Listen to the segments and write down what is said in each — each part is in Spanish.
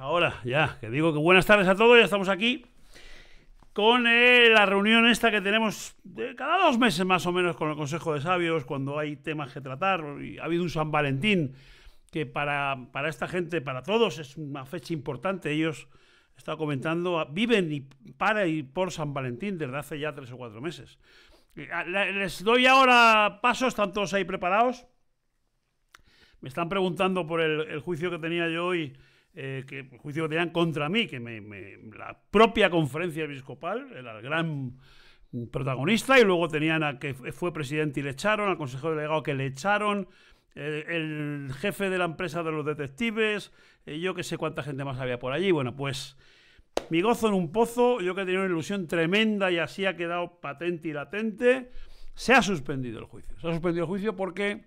ahora ya, que digo que buenas tardes a todos, ya estamos aquí con la reunión esta que tenemos cada 2 meses más o menos con el Consejo de Sabios, cuando hay temas que tratar. Y ha habido un San Valentín que para esta gente, para todos, es una fecha importante. Ellos, he estado comentando, viven y por San Valentín desde hace ya 3 o 4 meses. Les doy ahora paso, están todos ahí preparados. Me están preguntando por el juicio que tenía yo hoy, que el juicio que tenían contra mí, que la propia conferencia episcopal era el gran protagonista, y luego tenían a que fue presidente y le echaron, al consejero delegado que le echaron, el jefe de la empresa de los detectives, yo que sé cuánta gente más había por allí. Bueno, pues mi gozo en un pozo, yo que tenía una ilusión tremenda y así ha quedado patente y latente. Se ha suspendido el juicio. Se ha suspendido el juicio porque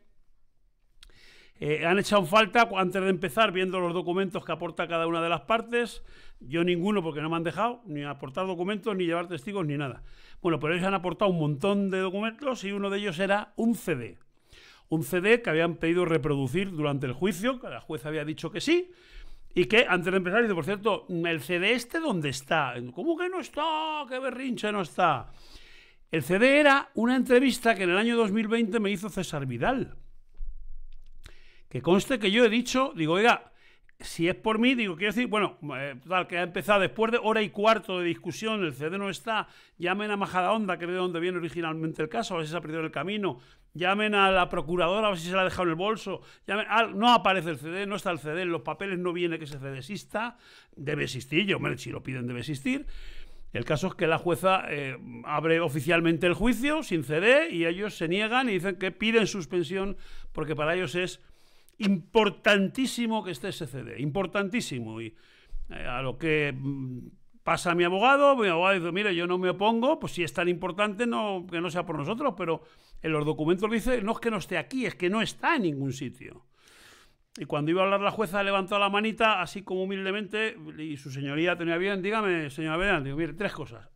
han echado en falta, antes de empezar, viendo los documentos que aporta cada una de las partes. Yo ninguno, porque no me han dejado ni aportar documentos, ni llevar testigos, ni nada. Bueno, pero ellos han aportado un montón de documentos y uno de ellos era un CD. Un CD que habían pedido reproducir durante el juicio, que la jueza había dicho que sí, y que antes de empezar dice, por cierto, ¿el CD este dónde está? ¿Cómo que no está? ¡Qué berrinche no está! El CD era una entrevista que en el año 2020 me hizo César Vidal. Que conste que yo he dicho, digo, oiga, si es por mí, digo, quiero decir, bueno, total, que ha empezado después de 1h15 de discusión, el CD no está, llamen a Majadahonda, que es de donde viene originalmente el caso, a ver si se ha perdido en el camino, llamen a la procuradora, a ver si se la ha dejado en el bolso, no aparece el CD, no está el CD, en los papeles no viene que ese CD exista, debe existir, yo, si lo piden debe existir. El caso es que la jueza abre oficialmente el juicio sin CD y ellos se niegan y dicen que piden suspensión porque para ellos es importantísimo que esté ese CD, importantísimo. Y a lo que pasa mi abogado dice, mire, yo no me opongo, pues si es tan importante, no, que no sea por nosotros, pero en los documentos dice, no es que no esté aquí, es que no está en ningún sitio. Y cuando iba a hablar la jueza levantó la manita, así como humildemente, y su señoría tenía bien, dígame, señora Verán, digo, mire, 3 cosas.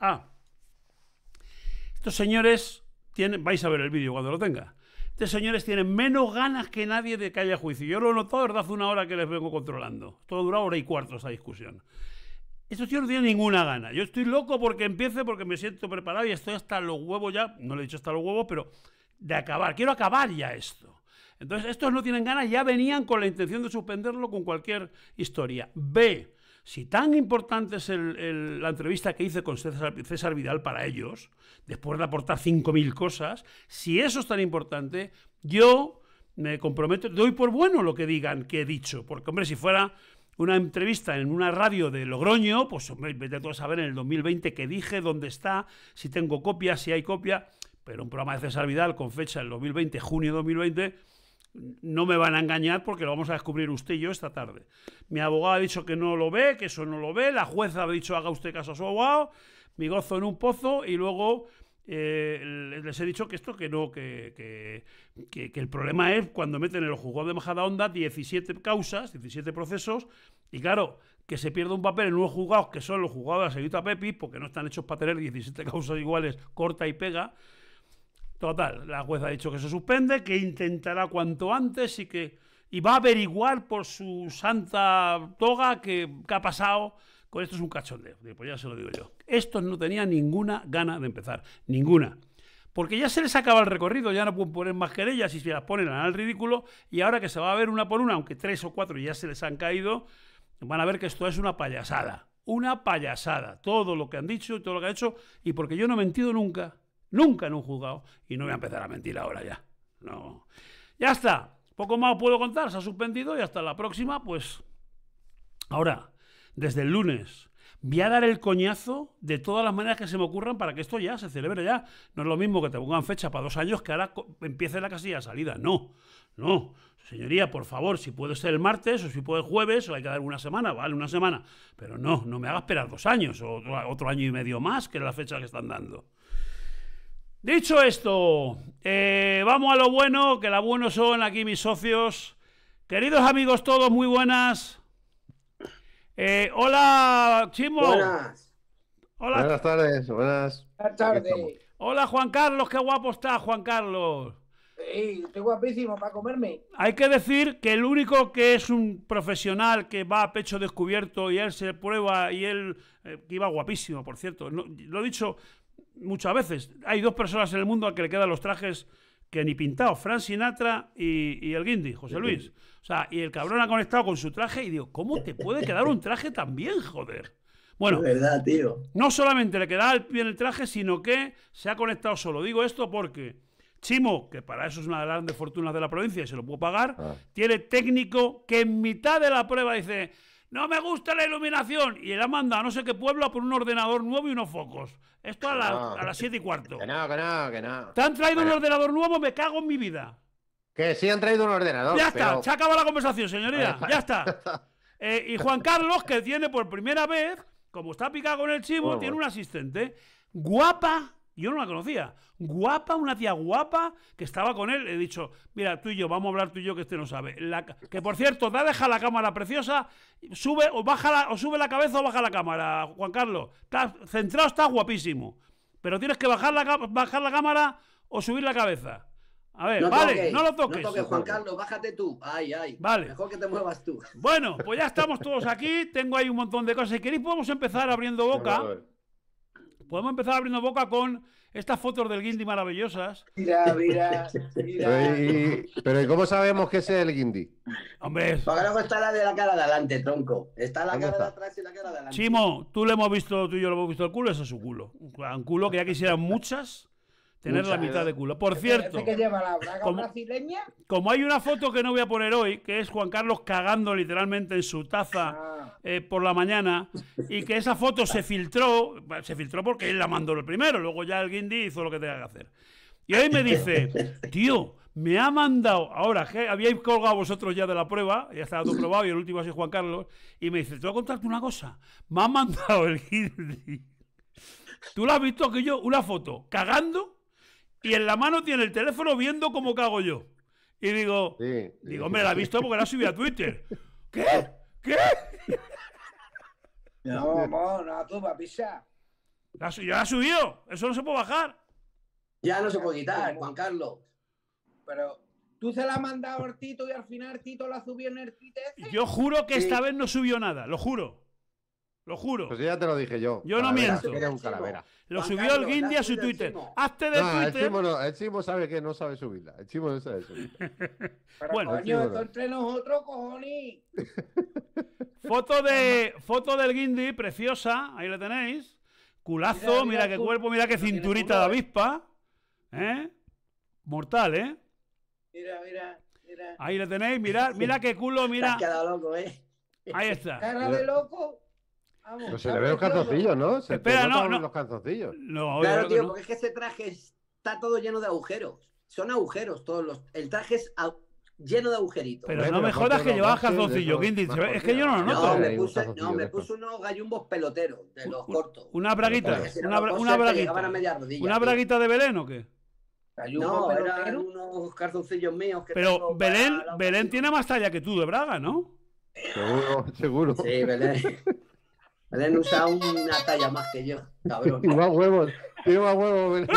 Estos señores tienen, vais a ver el vídeo cuando lo tenga, estos señores tienen menos ganas que nadie de que haya juicio. Yo lo he notado desde hace 1 hora que les vengo controlando. Todo ha durado 1h15 esta discusión. Estos tíos no tienen ninguna gana. Yo estoy loco porque empiece, porque me siento preparado y estoy hasta los huevos ya, no le he dicho hasta los huevos, pero de acabar. Quiero acabar ya esto. Entonces, estos no tienen ganas, ya venían con la intención de suspenderlo con cualquier historia. B, si tan importante es la entrevista que hice con César Vidal para ellos, después de aportar 5.000 cosas, si eso es tan importante, yo me comprometo, doy por bueno lo que digan que he dicho, porque, hombre, si fuera una entrevista en una radio de Logroño, pues, hombre, vete tú a saber en el 2020 qué dije, dónde está, si tengo copia, si hay copia, pero un programa de César Vidal con fecha en 2020, junio de 2020, no me van a engañar porque lo vamos a descubrir usted y yo esta tarde. Mi abogado ha dicho que no lo ve, que eso no lo ve, la jueza ha dicho haga usted caso a su abogado, mi gozo en un pozo, y luego les he dicho que esto que no, que el problema es cuando meten en el juzgado de Majadahonda 17 causas, 17 procesos, y claro, que se pierda un papel en unos juzgados que son los juzgados de la señorita Pepi, porque no están hechos para tener 17 causas iguales, corta y pega. Total, la jueza ha dicho que se suspende, que intentará cuanto antes y va a averiguar por su santa toga qué ha pasado. Con esto es un cachondeo. Pues ya se lo digo yo. Estos no tenían ninguna gana de empezar. Ninguna. Porque ya se les acaba el recorrido, ya no pueden poner más querellas y si las ponen al ridículo. Y ahora que se va a ver una por una, aunque 3 o 4 ya se les han caído, van a ver que esto es una payasada. Una payasada. Todo lo que han dicho y todo lo que han hecho. Y porque yo no he mentido nunca. Nunca en un juzgado. Y no voy a empezar a mentir ahora ya. No. Ya está. Poco más puedo contar. Se ha suspendido y hasta la próxima, pues. Ahora, desde el lunes, voy a dar el coñazo de todas las maneras que se me ocurran para que esto ya se celebre ya. No es lo mismo que te pongan fecha para 2 años que ahora empiece la casilla de salida. No. No. Señoría, por favor, si puede ser el martes o si puede el jueves, o hay que dar una semana, vale, una semana. Pero no me haga esperar 2 años o otro año y medio más, que es la fecha que están dando. Dicho esto, vamos a lo bueno, que lo bueno son aquí mis socios. Queridos amigos todos, muy buenas. Hola, Chimo. Buenas. Hola. Buenas tardes, buenas. Buenas tardes. Hola, Juan Carlos, qué guapo está, Juan Carlos. Sí, estoy guapísimo para comerme. Hay que decir que el único que es un profesional que va a pecho descubierto y él se prueba y él, que iba guapísimo, por cierto, no, lo he dicho muchas veces, hay dos personas en el mundo a que le quedan los trajes que ni pintados, Frank Sinatra y el Guindy, José Luis. O sea, y el cabrón ha conectado con su traje y digo, ¿cómo te puede quedar un traje tan bien, joder? Bueno, Es verdad, tío. no solamente le quedaba bien el traje, sino que se ha conectado solo. Digo esto porque Chimo, que para eso es una de las grandes fortunas de la provincia y se lo puedo pagar, tiene técnico que en mitad de la prueba dice, no me gusta la iluminación, y él ha mandado a no sé qué pueblo a por un ordenador nuevo y unos focos. Esto a las 7:15. Que no, que no. ¿Te han traído un ordenador nuevo? Me cago en mi vida. Que sí han traído un ordenador. Ya está, pero... se acaba la conversación, señoría. Ya está. Y Juan Carlos, que tiene por primera vez, como está picado con el Chimo, tiene un asistente guapa. Yo no la conocía. Guapa, una tía guapa que estaba con él. He dicho, mira, tú y yo, vamos a hablar tú y yo, que este no sabe. Que por cierto, te ha dejado la cámara preciosa. Sube o sube la cabeza o baja la cámara, Juan Carlos. Está centrado, está guapísimo. Pero tienes que bajar la cámara o subir la cabeza. A ver, No vale, toques, no lo toques. No toques, Juan Carlos, bájate tú. Ay, ay. Vale. Mejor que te muevas tú. Bueno, pues ya estamos todos aquí. Tengo ahí un montón de cosas. Si queréis, podemos empezar abriendo boca. Podemos empezar abriendo boca con estas fotos del Guindy maravillosas. Mira. Pero ¿y cómo sabemos que ese es el Guindy? Hombre, Para luego está la de la cara de adelante, tronco. Está la ¿Dónde cara de está? atrás y la cara de adelante. Chimo, tú y yo le hemos visto el culo, ese es su culo. Un culo que ya quisieran muchas tener la mitad de culo. Por cierto, ¿Este que lleva la braga ¿cómo? brasileña? como hay una foto que no voy a poner hoy, que es Juan Carlos cagando literalmente en su taza por la mañana, y que esa foto se filtró porque él la mandó el primero, luego ya el Guindy hizo lo que tenía que hacer. Y hoy me dice, tío, me ha mandado, ahora que habíais colgado vosotros ya de la prueba, ya estaba todo probado y el último ha sido Juan Carlos, y me dice, te voy a contarte una cosa, me ha mandado el Guindy. ¿Tú lo has visto que yo? Una foto cagando y en la mano tiene el teléfono viendo cómo cago yo. Y digo, hombre, la he visto porque la subí a Twitter. ¿Qué? No, tú, papisa. Ya la subió. Eso no se puede bajar. Ya no se puede quitar, Juan Carlos. Pero tú se la has mandado a Tito y al final Tito la subió en el Twitter. Yo juro que esta vez no subió nada. Lo juro. Lo juro. Pues ya te lo dije yo. Yo no miento. Era un calavera. Lo Juan subió Carlos, el Guindy a su la Twitter. Chimo. Hazte de No, Twitter. el Chimo sabe que no sabe subirla. El Chimo no sabe subirla. Pero Bueno, coño, sí, esto entre nosotros, cojones. Foto del Guindy, preciosa. Ahí la tenéis. Culazo, mira qué cuerpo, mira qué cinturita de avispa. Mortal, ¿eh? Mira. Ahí le tenéis, mira qué culo, Te mira. has quedado loco, ¿eh? Ahí está. Cara de loco. Vamos, Pero se le ven los calzoncillos, ¿no? Se Espera, te notan no. los calzoncillos. No, Claro, yo creo que tío, no. porque es que ese traje está todo lleno de agujeros. Son agujeros todos los. El traje es lleno de agujeritos. Pero Hombre, no me pero jodas ponte que los llevabas boxers de calzoncillo, esos Guindy. más Es que yo no lo cortitos. noto. No, Hay me un puse, calzoncillo no, de me estos. puse unos gallumbos peloteros, de los cortos. Una braguita, Porque si no, una los braguita. corsés te llegaban a media rodilla, ¿Una tío. braguita de Belén o qué? No, eran unos calzoncillos míos que Pero tengo para Belén, la Belén ocasión. tiene más talla que tú de Braga, ¿no? Seguro. Sí, Belén. Belén usa una talla más que yo, cabrón. Y más huevos. Tiene más huevos, Belén.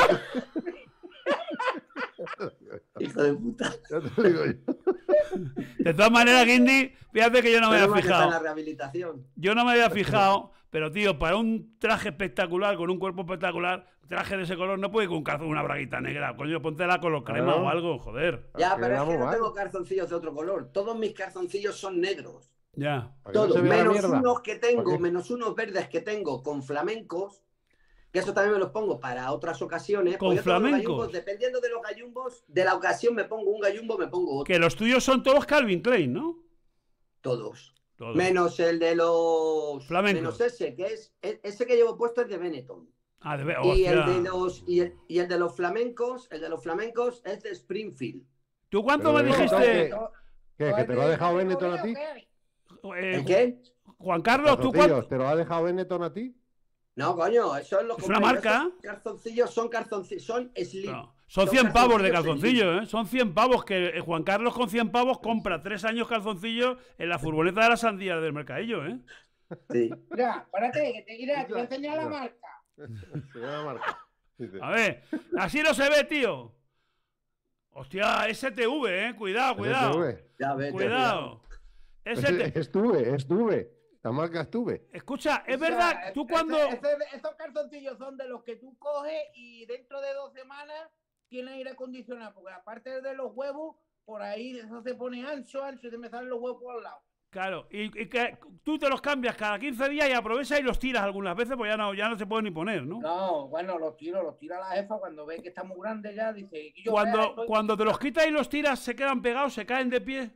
Hijo de puta. Ya te lo digo yo. De todas maneras, Guindy, fíjate que yo no me Pero había que está en la fijado. rehabilitación. Yo no me había fijado, pero tío, para un traje espectacular, con un cuerpo espectacular, traje de ese color, no puede ir con un calzón, una braguita negra. Coño, póntela color crema o algo, joder. Ya, Que pero es que vamos no mal. tengo calzoncillos de otro color. Todos mis calzoncillos son negros. Ya. Para que no Todos, se vea la menos mierda. unos que ¿Para tengo, qué? menos unos verdes que tengo con flamencos, que eso también me los pongo para otras ocasiones. ¿Con Pues yo todos los flamencos? gallumbos, dependiendo de los gallumbos, de la ocasión me pongo un gallumbo, me pongo otro. Que los tuyos son todos Calvin Klein, ¿no? Todos. Todos. Menos el de los... Flamencos. Menos ese, que es... Ese que llevo puesto es de Benetton. Ah, de ver. Y el Hostia. de los... Y el de los flamencos, es de Springfield. ¿Tú cuánto Pero me de dijiste? Benetton, ¿Qué te lo ha dejado Benetton a ti? ¿El qué? Juan Carlos, ¿tú Calzoncillos, cuánto? ¿te lo ha dejado Benetton a ti? No, coño, eso es lo Es una marca. Son calzoncillos, son slim. No, son 100 pavos de calzoncillos, ¿eh? Son 100 pavos que Juan Carlos con 100 pavos compra 3 años calzoncillos en la furgoneta de la sandía del mercadillo, ¿eh? Sí. Mira, espérate, que te voy a enseñar la marca. Se ve la marca. Dice. A ver, así no se ve, tío. Hostia, STV, cuidado, cuidado. STV. Ya ves, Cuidado. STV. Estuve. La marca estuve. Escucha, es O sea, verdad, tú cuando... Esos calzoncillos son de los que tú coges y dentro de 2 semanas tiene aire acondicionado, porque aparte de los huevos, por ahí eso se pone ancho y te me salen los huevos por al lado. Claro, y que tú te los cambias cada 15 días y aprovechas y los tiras algunas veces, pues ya no se pueden ni poner, ¿no? No, bueno, los tira la jefa cuando ve que está muy grande ya, dice... "Y yo, Cuando te los quitas y los tiras, se quedan pegados, se caen de pie.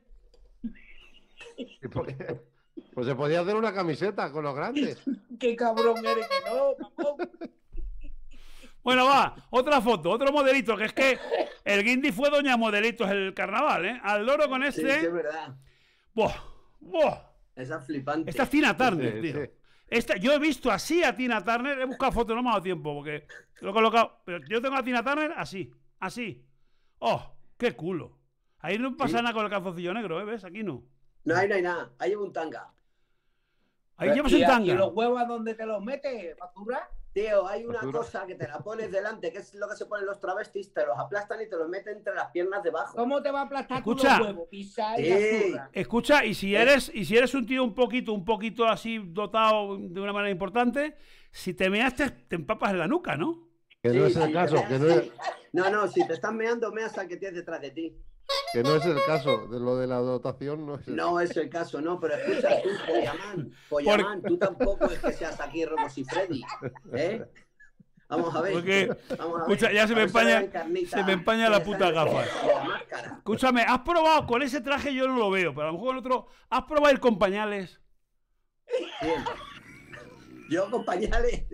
Pues se podía hacer una camiseta con los grandes. qué cabrón eres, que no, mamón". Bueno, va, otra foto, otro modelito, que es que el Guindy fue doña modelitos el carnaval, ¿eh? Al loro con Sí, sí, es este... verdad. ¡Buah! ¡Buah! Esa es flipante. Esta es Tina Turner, Sí, tío. sí. Yo he visto así a Tina Turner, he buscado fotos, no me ha dado tiempo, porque lo he colocado. Pero yo tengo a Tina Turner así, así. ¡Oh! ¡Qué culo! Ahí no pasa Sí. nada con el calzoncillo negro, ¿eh? ¿Ves? Aquí no. No hay nada. Ahí lleva un tanga. Ahí llevas un ¿Y tanga. los huevos a dónde te los metes, factura? Tío, hay una Basura. cosa que te la pones delante, que es lo que se ponen los travestis, te los aplastan y te los meten entre las piernas debajo. ¿Cómo te va a aplastar tú Escucha. los huevos? Pisa y Sí. la zurra. Escucha, y si eres un tío un poquito así dotado de una manera importante, si te measte, te empapas en la nuca, ¿no? Que no es el caso, que no es, No, si te estás meando, meas al que tienes detrás de ti. que no es el caso de lo de la dotación. No es el No es el caso, no, pero escucha tú, Pollamán, tú tampoco es que seas aquí Robos y Freddy, ¿eh? Vamos a ver. Porque, vamos a escucha, ver. ya se me A ver si le dan empaña- carnita, se me empaña la que le puta sale gafa. de la máscara. Escúchame, ¿has probado con ese traje? Yo no lo veo, pero a lo mejor con otro. ¿Has probado ir con pañales? Bien. Yo con pañales.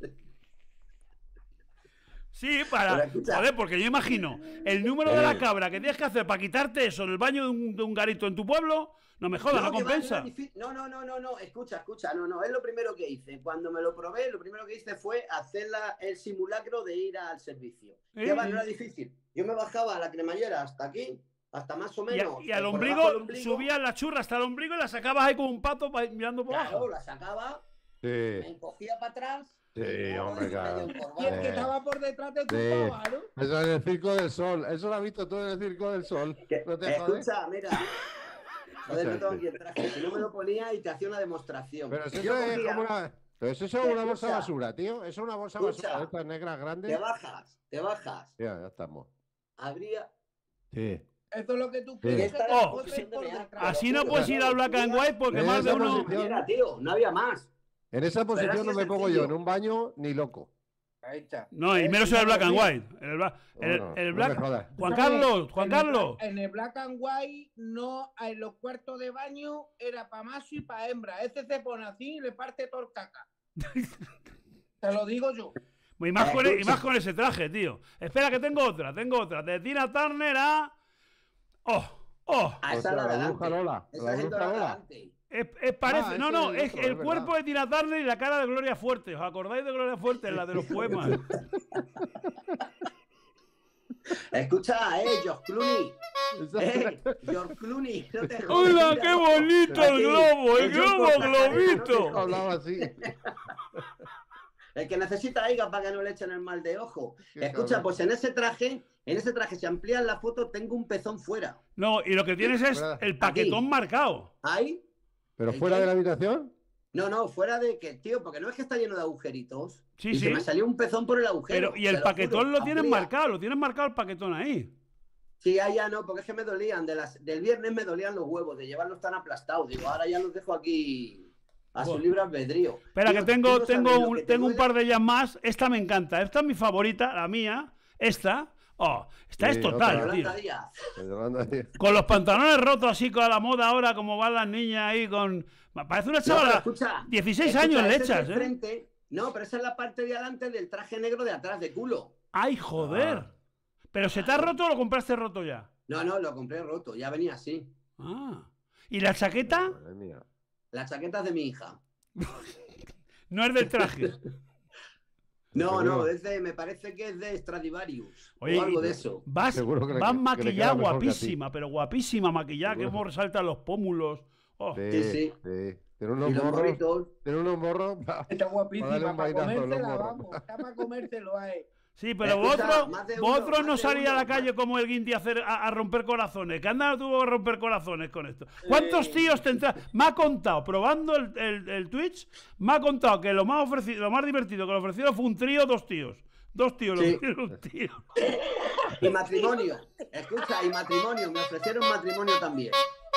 Sí, Pero escucha. Joder, porque yo imagino el número de la cabra que tienes que hacer para quitarte eso en el baño de un garito en tu pueblo, no me jodas, no que va, compensa. era difícil. No, escucha, no, es lo primero que hice. Cuando me lo probé, lo primero que hice fue hacer el simulacro de ir al servicio. Que va, no era difícil. Yo me bajaba a la cremallera hasta aquí, hasta más o menos. Y al por ombligo, debajo del ombligo, subías la churra hasta el ombligo y la sacabas ahí como un pato mirando por claro, abajo. la sacaba, me Sí, encogía para atrás. sí, y hombre, medio claro. Y el que estaba por detrás de tu Sí. pava, ¿no? Eso en el Circo del Sol. Eso lo has visto tú en el Circo del Sol. ¿No te jodes? Escucha, mira. Joder, no tengo aquí el traje. Si no me lo ponía y te hacía una demostración. Pero si Yo eso es cogía, como una... Pero eso es una bolsa Escucha. basura, tío. Es una bolsa Escucha. basura de estas negras te grandes. bajas. Ya estamos. Habría. Sí. Eso es lo que tú Sí. quieres. Esta que era te la botes posición de por mear. detrás. Así no puedes ir al Black and White porque más de Esa uno. posición. Mira, tío, no había más. En esa posición así no es me pongo sencillo. yo en un baño ni loco. Ahí está. No, y menos en el Black and White. El Bueno, no Black. me jodas. Juan Escúchame, Carlos. En el Black and White, no, en los cuartos de baño era para macho y para hembra. Ese se pone así y le parte todo el caca. Te lo digo yo. Y más con ese traje, tío. Espera que tengo otra. De Tina Turner a. ¡Oh! A esa O sea, la de la bruja adelante. Lola, Esa la es bruja la de Lola. adelante. Parece. No, ese no, es es otro, el es cuerpo verdad. de Tina Turner y la cara de Gloria Fuerte. ¿Os acordáis de Gloria Fuerte? La de los poemas. Escucha, George Clooney. Esa- George Clooney. No te jodes, ¡Hola, mira. qué bonito el Aquí, globo! ¡El el globo John Cortajarena, globito! no te Hablaba así. El que necesita higas para que no le echen el mal de ojo. Qué Escucha, cabrón. pues en ese traje, si amplías la foto, tengo un pezón fuera. No, y lo que tienes es Fuera. el paquetón marcado. Ahí. ¿Pero ¿El fuera qué? de la habitación? No, fuera de que, tío, porque no es que está lleno de agujeritos. Sí, y sí. se me salió un pezón por el agujero. Pero, y el te lo paquetón juro, lo tienes amplía. marcado, el paquetón ahí. Sí, ya no, porque es que me dolían. Del viernes me dolían los huevos, de llevarlos tan aplastados. Digo, ahora ya los dejo aquí a su Bueno. libre albedrío. Espera, Tío, que tengo, tú no sabes lo que te tengo un duele. par de ellas más. Esta me encanta. Esta es mi favorita, la mía. Esta. Oh, esta Sí, es total, otra. tío. Yolanda Díaz. De Yolanda Díaz. Con los pantalones rotos así con la moda ahora, como van las niñas ahí con... Parece una No, pero chavala. escucha, 16 años le ese es el echas, ¿eh? frente. No, pero esa es la parte de adelante del traje negro de atrás de culo. ¡Ay, joder! Ah. ¿Pero se te ha roto o lo compraste roto ya? No, lo compré roto, ya venía así. Ah. ¿Y la chaqueta? Madre mía. La chaqueta es de mi hija. No es del traje. No, Seguro. me parece que es de Stradivarius Oye, o algo y- de eso. Vas, Seguro que le- vas que le maquillada queda mejor que a ti. guapísima, pero guapísima maquillada, que Seguro. hemos resaltan los pómulos. Oh. Sí, sí. sí. Tiene Y unos los morros. morritos. Tiene unos morros. Está Para darle guapísima un para baitazo a los comérsela, morros. vamos. Está para comérselo a él. Sí, pero Escucha, vosotros no más de salís a uno, la calle como el Guindy a romper corazones. Que anda tuvo que romper corazones con esto. ¿Cuántos tíos te entran? Me ha contado, probando el Twitch, me ha contado que lo más divertido que le ofrecieron fue un trío, 2 tíos. 2 tíos, Sí. le ofrecieron un tío. Y matrimonio. Escucha, y matrimonio. Me ofrecieron matrimonio también.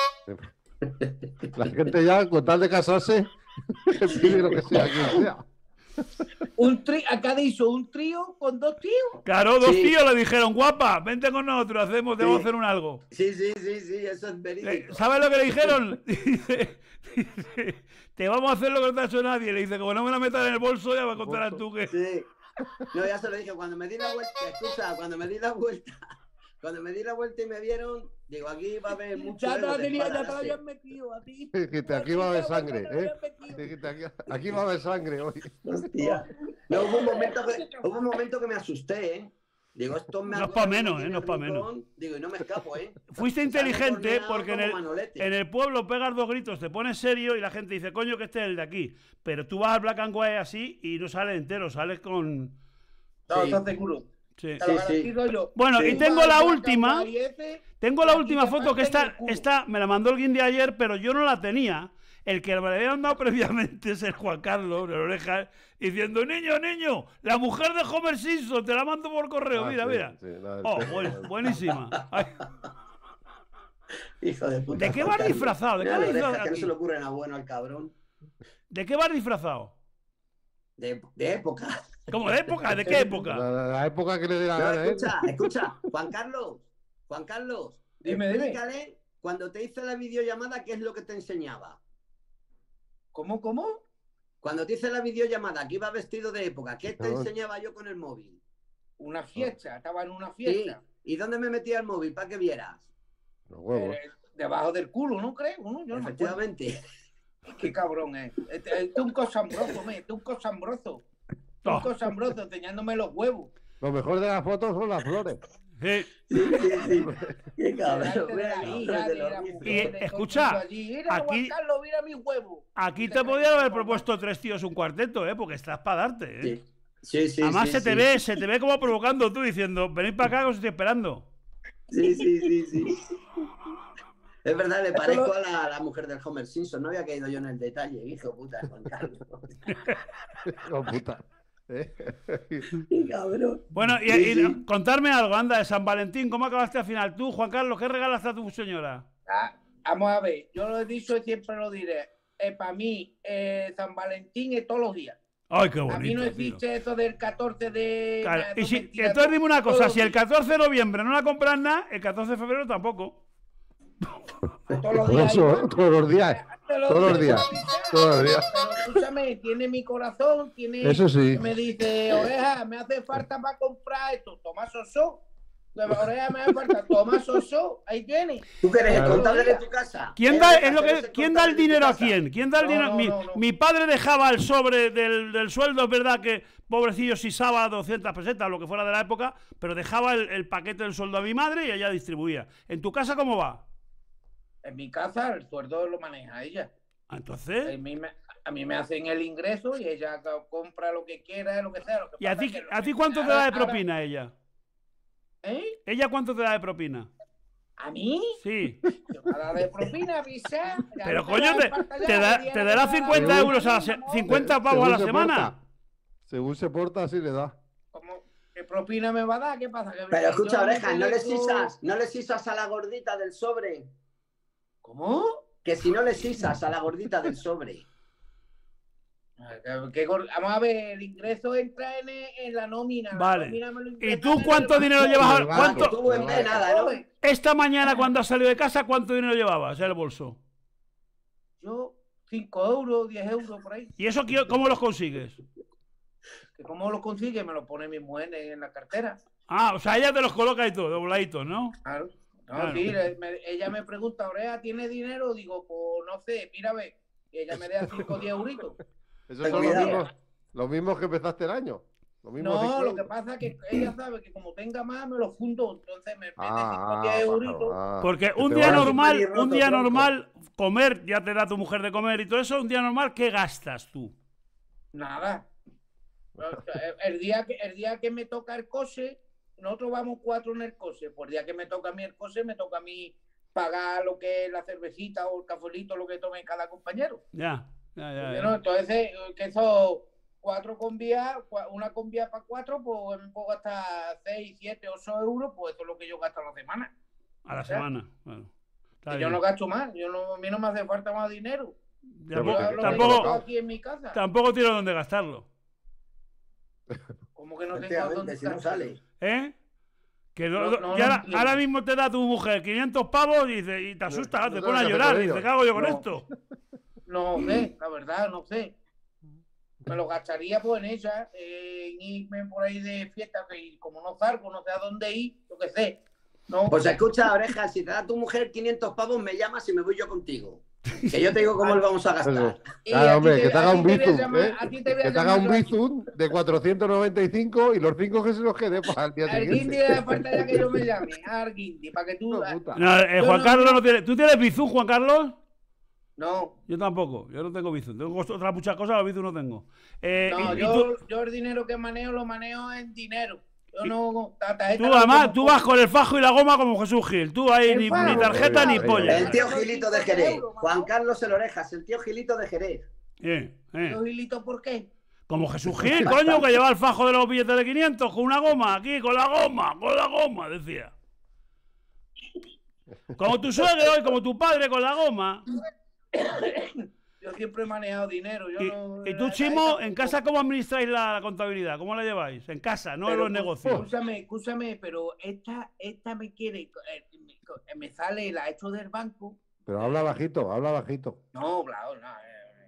La gente ya, con tal de casarse, pide lo que sea, quien sea. Acá hizo un trío con 2 tíos. Claro, 2 Sí. tíos le dijeron, guapa, vente con nosotros, te vamos a hacer un algo. Sí, eso es verídico. ¿Sabes lo que le dijeron? Dice, te vamos a hacer lo que no te ha hecho nadie. Le dice, como no me la metas en el bolso, ya me contarás tú que... Sí. No, ya se lo dije. Cuando me di la vuelta, escucha, cuando me di la vuelta y me vieron, digo, aquí va a haber mucho. Ya te ego de la espadarse. habían metido a ti. Dijiste, aquí va a haber sangre, Ya te la ¿eh? habían metido. Dijiste, aquí va a haber sangre hoy. Hostia. No, hubo un momento que me asusté, ¿eh? Digo, esto me No es pa' menos, no es pa' menos. Digo, y no me escapo, ¿eh? Fuiste Salgo inteligente corneado porque como Manolete. en el pueblo pegas 2 gritos, te pones serio y la gente dice, coño, que este es el de aquí. Pero tú vas al Black and White así y no sales entero, sales con... No, Sí. estás seguro. Sí. Te lo Sí, garantizo yo. Bueno, Sí. y tengo la Vas al última. Black and White Tengo y la aquí última te foto que parten el culo. esta me la mandó el Guindy ayer, pero yo no la tenía. El que me la habían dado previamente es el Juan Carlos de la oreja, diciendo, niño, la mujer de Homer Simpson, te la mando por correo, Ah, mira, sí, mira. sí, la del Oh, pelo. buenísima. Ay, Hijo de puta. ¿de qué Juan vas Carlos. disfrazado? ¿De qué Mira vas la oreja, disfrazado que no aquí? se le ocurre nada bueno al cabrón. ¿De qué vas disfrazado? De época. ¿Cómo de época? ¿De qué época? La época que le dé la No, gana, ¿eh? escucha, Juan Carlos, Dime. explícale, cuando te hice la videollamada, ¿qué es lo que te enseñaba? ¿Cómo? Cuando te hice la videollamada, que iba vestido de época, ¿qué te No. enseñaba yo con el móvil? Una fiesta. Estaba en una Sí. fiesta. ¿Y dónde me metía el móvil para que vieras? Los huevos. Debajo del culo, ¿no crees? ¿No? Yo no me acuerdo. Efectivamente. Qué cabrón es. Este es un cosambroso, un cosambroso. Un Oh. cosambroso enseñándome los huevos. Lo mejor de las fotos son las flores. Sí. Sí. Qué cabrón. Delante de Mira, la cabrón, hija, de de los la ricos. mujer, Y, de todo el escucha, mundo allí. Mira, aquí- Juan Carlos, mira mis huevos. Aquí Y te te podían caes haber por propuesto 3 tíos un cuarteto, ¿eh? Porque estás para darte, ¿eh? Sí. Además sí, se te ve como provocando tú diciendo, venid para acá que os estoy esperando. Sí. Es verdad, le parezco a la mujer del Homer Simpson. No había caído yo en el detalle, hijo puta, Juan Carlos. Oh, puta. ¿Eh? Qué cabrón. Bueno, y, Sí, y sí. contarme algo, anda, de San Valentín, ¿cómo acabaste al final? Tú, Juan Carlos, ¿qué regalaste a tu señora? Vamos a ver, yo lo he dicho y siempre lo diré. Para mí, San Valentín es todos los días. Ay, qué A mí bonito, no tío. existe eso del 14 de... Claro, Nah, y no, si, mentira, entonces dime una cosa, todos si el los días, 14 de noviembre no la compras nada, el 14 de febrero tampoco. todos los Por días eso, igual. todos los días. Todos los días. Todos los días. Pero escúchame, tiene mi corazón, tiene... Eso sí. Me dice, oreja, me hace falta para comprar esto. Toma Sosó. Oreja, me hace falta. Toma Sosó. Ahí tiene. ¿Tú que eres el Claro. contable de tu casa? ¿Quién da, es lo que, ¿quién da el contable de tu dinero a casa? quién? ¿Quién da el No, dinero? no. Mi padre dejaba el sobre del sueldo, es verdad que pobrecillo sisaba 200 pesetas, lo que fuera de la época, pero dejaba el paquete del sueldo a mi madre y ella distribuía. ¿En tu casa cómo va? En mi casa el sueldo lo maneja ella. Ah, entonces, A mí me hacen el ingreso y ella compra lo que quiera, lo que sea. Lo que ¿y a pasa ti, es que lo a que- ti cuánto te ahora- da de ahora- propina ella? ¿Eh? ¿Ella cuánto te da de propina? ¿A mí? Sí. Te va a dar de propina, avisa. Pero coño, te dará 50 Según- euros a la 50 pavos a la Según se semana. porta. Según se porta, así le da. ¿Qué propina me va a dar? ¿Qué pasa? Pero escucha, Yo oreja, no le tengo- sisas a la gordita del sobre. ¿Cómo? Que si no le sisas a la gordita del sobre. Vamos a ver, el ingreso entra en la nómina. la Vale. nómina me lo ¿Y ingresa tú en cuánto el dinero banco. llevas? El banco. ¿Cuánto? Tú en vez nada, ¿no? Esta mañana cuando has salido de casa, ¿cuánto dinero llevabas en el bolso? Yo, 5 euros, 10 euros por ahí. ¿Y eso cómo los consigues? ¿Que ¿Cómo lo consigue? Me lo pone mi mujer en la cartera. Ah, o sea, ella te los coloca y todo, dobladitos, ¿no? Claro. No, Claro. sí, ella me pregunta, Orea, ¿tiene dinero? Digo, pues no sé, mira, ve. Y ella me deja 5 o 10 euritos. Esos Ten son cuidado. los mismos que empezaste el año. Los mismos No, 5 lo que euros. pasa es que ella sabe que como tenga más, me lo fundo. Entonces me mete 5 o Ah, 10 pájaro, euritos. ah. Porque Que un te día va a- normal, roto, un día tronco. normal, comer, ya te da tu mujer de comer y todo eso, un día normal, ¿qué gastas tú? Nada. El día que me toca el coche, nosotros vamos 4 en el coche. Por el día que me toca a mí el coche, me toca a mí pagar lo que es la cervecita o el cafelito, lo que tome cada compañero. Ya. ¿No? Entonces, que son 4 combías, una combía para 4, pues me puedo gastar 6, 7, 8 euros, pues eso es lo que yo gasto a la semana. A la semana, bueno. Yo no gasto más, a mí no me hace falta más dinero. Aquí en mi casa. Tampoco tiene dónde gastarlo. ¿Cómo que no tengo dónde si no sale? Que ahora mismo te da tu mujer 500 pavos y te asustas, te pones a llorar y te cago yo con esto. No sé, la verdad, no sé. Me lo gastaría pues en ella, en irme por ahí de fiesta, que como no salgo, no sé a dónde ir, yo qué sé. No. Pues escucha, Oreja, si te da tu mujer 500 pavos, me llamas y me voy yo contigo. Que yo te digo cómo lo vamos a gastar. Claro, hombre, que te haga un bizum, que te haga un bizum de 495 y los 5 que se los quede para el día siguiente. Arguindi le falta ya que yo me llame, Arguindi, para que tú... No, Juan Carlos no tiene... ¿Tú tienes bizum, Juan Carlos? No. Yo tampoco, yo no tengo bizum. Tengo otras muchas cosas, los bizum no tengo. Yo el dinero que manejo, lo manejo en dinero. Yo no... Tú además, tú vas con el fajo y la goma como Jesús Gil. Tú ahí ni tarjeta ni polla. El tío Gilito de Jerez. Juan Carlos el Orejas, el tío Gilito de Jerez. ¿Tío Gilito por qué? Como Jesús Gil, coño, que lleva el fajo de los billetes de 500 con una goma, aquí, con la goma, decía. Como tu suegro y como tu padre con la goma. Yo siempre he manejado dinero. ¿Y tú, Chimo, en casa cómo administráis la contabilidad? ¿Cómo la lleváis? En casa, no en los negocios. Escúchame, pero esta me quiere... me sale la hecho del banco. Pero habla bajito. No, claro, no.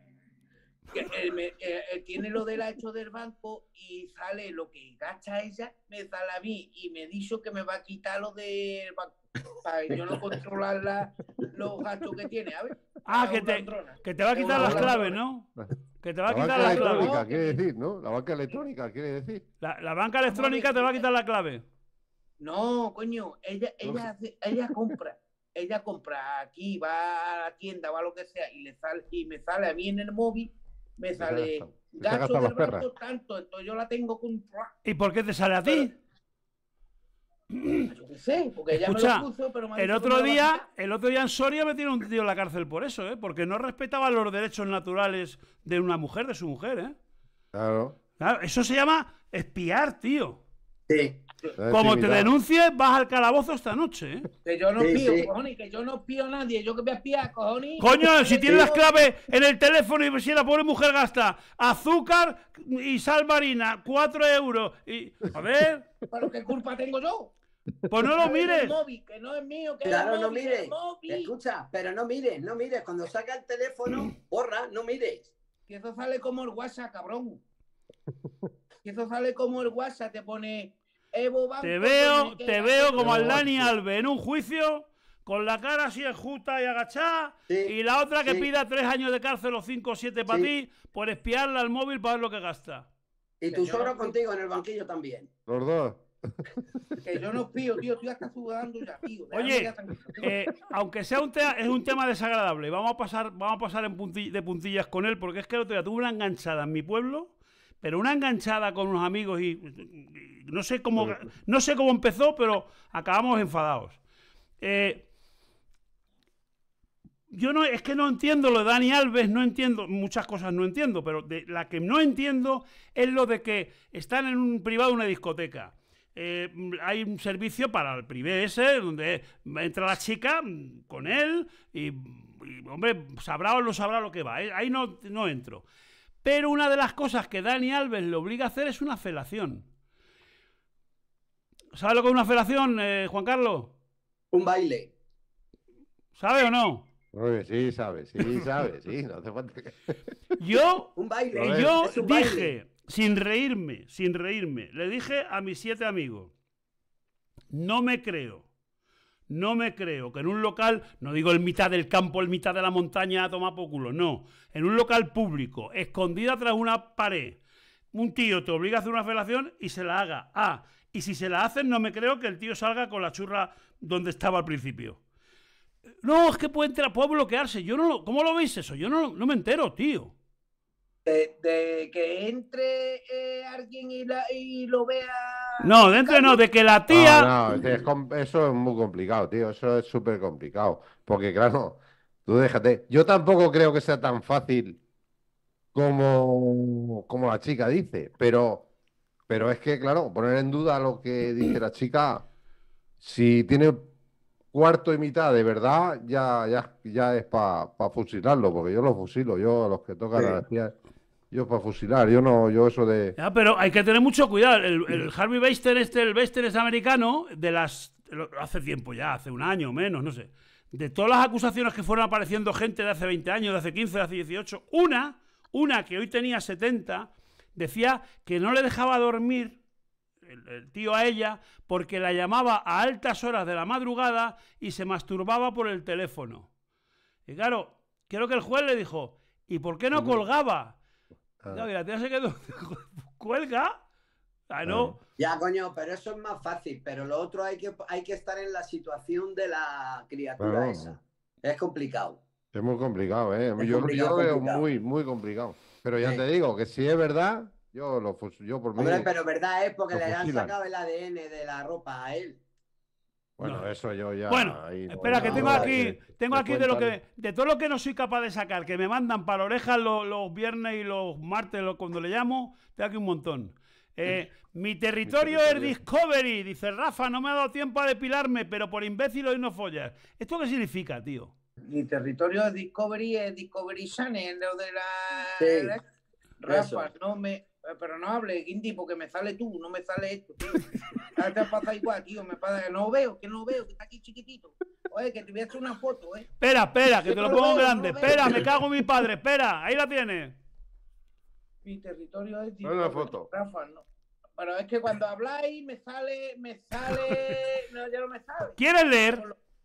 Tiene lo de la hecho del banco y sale lo que gasta ella, me sale a mí y me dijo que me va a quitar lo del banco para yo no controlar los gastos que tiene, a ver. Que te va a quitar las claves, ¿no? Que te va a quitar las claves. La banca electrónica quiere decir, ¿no? La banca electrónica quiere decir. La banca electrónica te va a quitar la clave. No, coño, ella compra. Ella compra aquí, va a la tienda, va a lo que sea, y me sale a mí en el móvil, me sale gasto del banco tanto, entonces yo la tengo controlada. ¿Y por qué te sale a ti? Yo qué sé, porque ella Escucha, me lo puso, pero el otro día en Soria metieron un tío en la cárcel por eso, porque no respetaba los derechos naturales de una mujer, de su mujer, Claro, eso se llama espiar, tío. Sí. Como te denuncies, vas al calabozo esta noche, Que yo no espío, cojones, que yo no espío a nadie, yo que voy a espiar, cojones. Coño, si tienes las claves en el teléfono y si la pobre mujer gasta azúcar y sal marina, 4 euros, y... Joder. ¿Pero qué culpa tengo yo? Pues no lo mires. Que no es mío, que claro, es no mires. Escucha, pero no mires. Cuando saca el teléfono, borra, no mires. Que eso sale como el WhatsApp, cabrón. Que eso sale como el WhatsApp, te pone... Te veo como al Dani Alves en un juicio con la cara así enjuta y agachada, y la otra que pida 3 años de cárcel o 5 o 7 para ti por espiarle al móvil para ver lo que gasta. Y tu suegro contigo en el banquillo también. Los dos. Que yo no espío, tío, tú ya estás sudando ya, tío. Oye, aunque sea es un tema desagradable, vamos a pasar de puntillas con él, porque es que el otro día tuve una enganchada en mi pueblo. Pero una enganchada con unos amigos y no sé cómo empezó, pero acabamos enfadados. Es que no entiendo lo de Dani Alves, no entiendo, muchas cosas no entiendo, pero la que no entiendo es lo de que están en un privado de una discoteca. Hay un servicio para el privé ese, donde entra la chica con él y hombre, sabrá o no sabrá lo que va. Ahí no entro. Pero una de las cosas que Dani Alves le obliga a hacer es una felación. ¿Sabe lo que es una felación, Juan Carlos? Un baile. ¿Sabe o no? Sí, sabe, sí, no hace falta que... Yo un dije, sin reírme, le dije a mis 7 amigos, no me creo que en un local, no digo en mitad del campo, en mitad de la montaña a tomar por culo, no, en un local público, escondida tras una pared, un tío te obliga a hacer una felación y se la haga. Y si se la hacen, no me creo que el tío salga con la churra donde estaba al principio. No, es que puede bloquearse. ¿Cómo lo veis eso? Yo no me entero, tío. De que entre alguien y lo vea. No, de entre no, de que la tía. No, eso es muy complicado, tío. Eso es súper complicado. Porque, claro, tú déjate. Yo tampoco creo que sea tan fácil como la chica dice. Pero es que, claro, poner en duda lo que dice la chica, si tiene cuarto y mitad de verdad, ya es para fusilarlo. Porque yo lo fusilo. Yo a los que tocan a las tías. Yo para fusilar, yo eso de... Ya, pero hay que tener mucho cuidado. El Harvey Weinstein, el Weinstein es americano, hace tiempo ya, hace un año o menos, no sé. De todas las acusaciones que fueron apareciendo gente de hace 20 años, de hace 15, de hace 18, una que hoy tenía 70, decía que no le dejaba dormir el tío a ella porque la llamaba a altas horas de la madrugada y se masturbaba por el teléfono. Y claro, creo que el juez le dijo, ¿y por qué no colgaba? Ya, la tía se quedó. ¿Cuelga? Ah, no. Ya, coño, pero eso es más fácil. Pero lo otro hay que estar en la situación de la criatura esa. Es complicado. Es muy complicado, ¿eh? Yo lo veo muy, muy complicado. Pero ya te digo que si es verdad, yo por mí. Hombre, pero verdad es porque le han sacado el ADN de la ropa a él. Bueno, no. Eso yo ya... Bueno, espera, que tengo aquí de todo lo que no soy capaz de sacar, que me mandan para orejas los viernes y los martes cuando le llamo, tengo aquí un montón. Mi territorio es Discovery, dice Rafa, no me ha dado tiempo a depilarme, pero por imbécil hoy no follas. ¿Esto qué significa, tío? Mi territorio es Discovery Channel, lo de la... Sí, Rafa, pero no hable, Guindy, porque me sale tú, no me sale esto, tío. A te pasa igual, tío, me pasa que no veo, que está aquí chiquitito. Oye, que te voy a hacer una foto, Espera, que te lo pongo grande. Espera, me cago en mi padre, espera, ahí la tienes. Mi territorio es una foto. Rafa, no. Pero es que cuando habláis me sale, no, ya no me sale. ¿Quieres leer?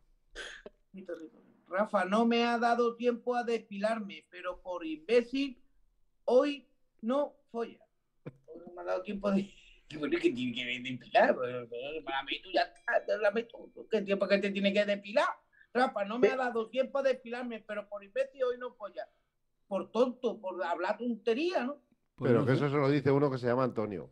Mi territorio. Rafa, no me ha dado tiempo a depilarme, pero por imbécil, hoy no folla. No me ha dado tiempo de... que depilar, para mí tú ya estás, ¿qué tiempo que te tiene que depilar? Rafa, no me ha dado tiempo de depilarme, pero por imbécil hoy no folla. Por tonto, por hablar tontería, ¿no? Pero que eso se lo dice uno que se llama Antonio.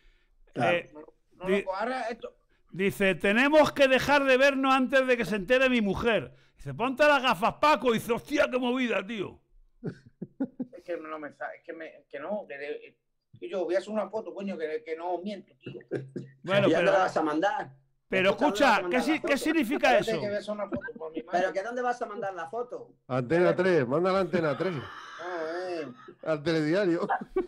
Dice, tenemos que dejar de vernos antes de que se entere mi mujer. Dice, ponte las gafas, Paco. Y dice, hostia, qué movida, tío. Es que no me sabe, que yo voy a hacer una foto, coño, que no miento, tío. Bueno, ya te la vas a mandar. Pero escucha, ¿qué significa eso? ¿Pero que dónde vas a mandar la foto? Antena 3, manda la Antena 3. Al telediario.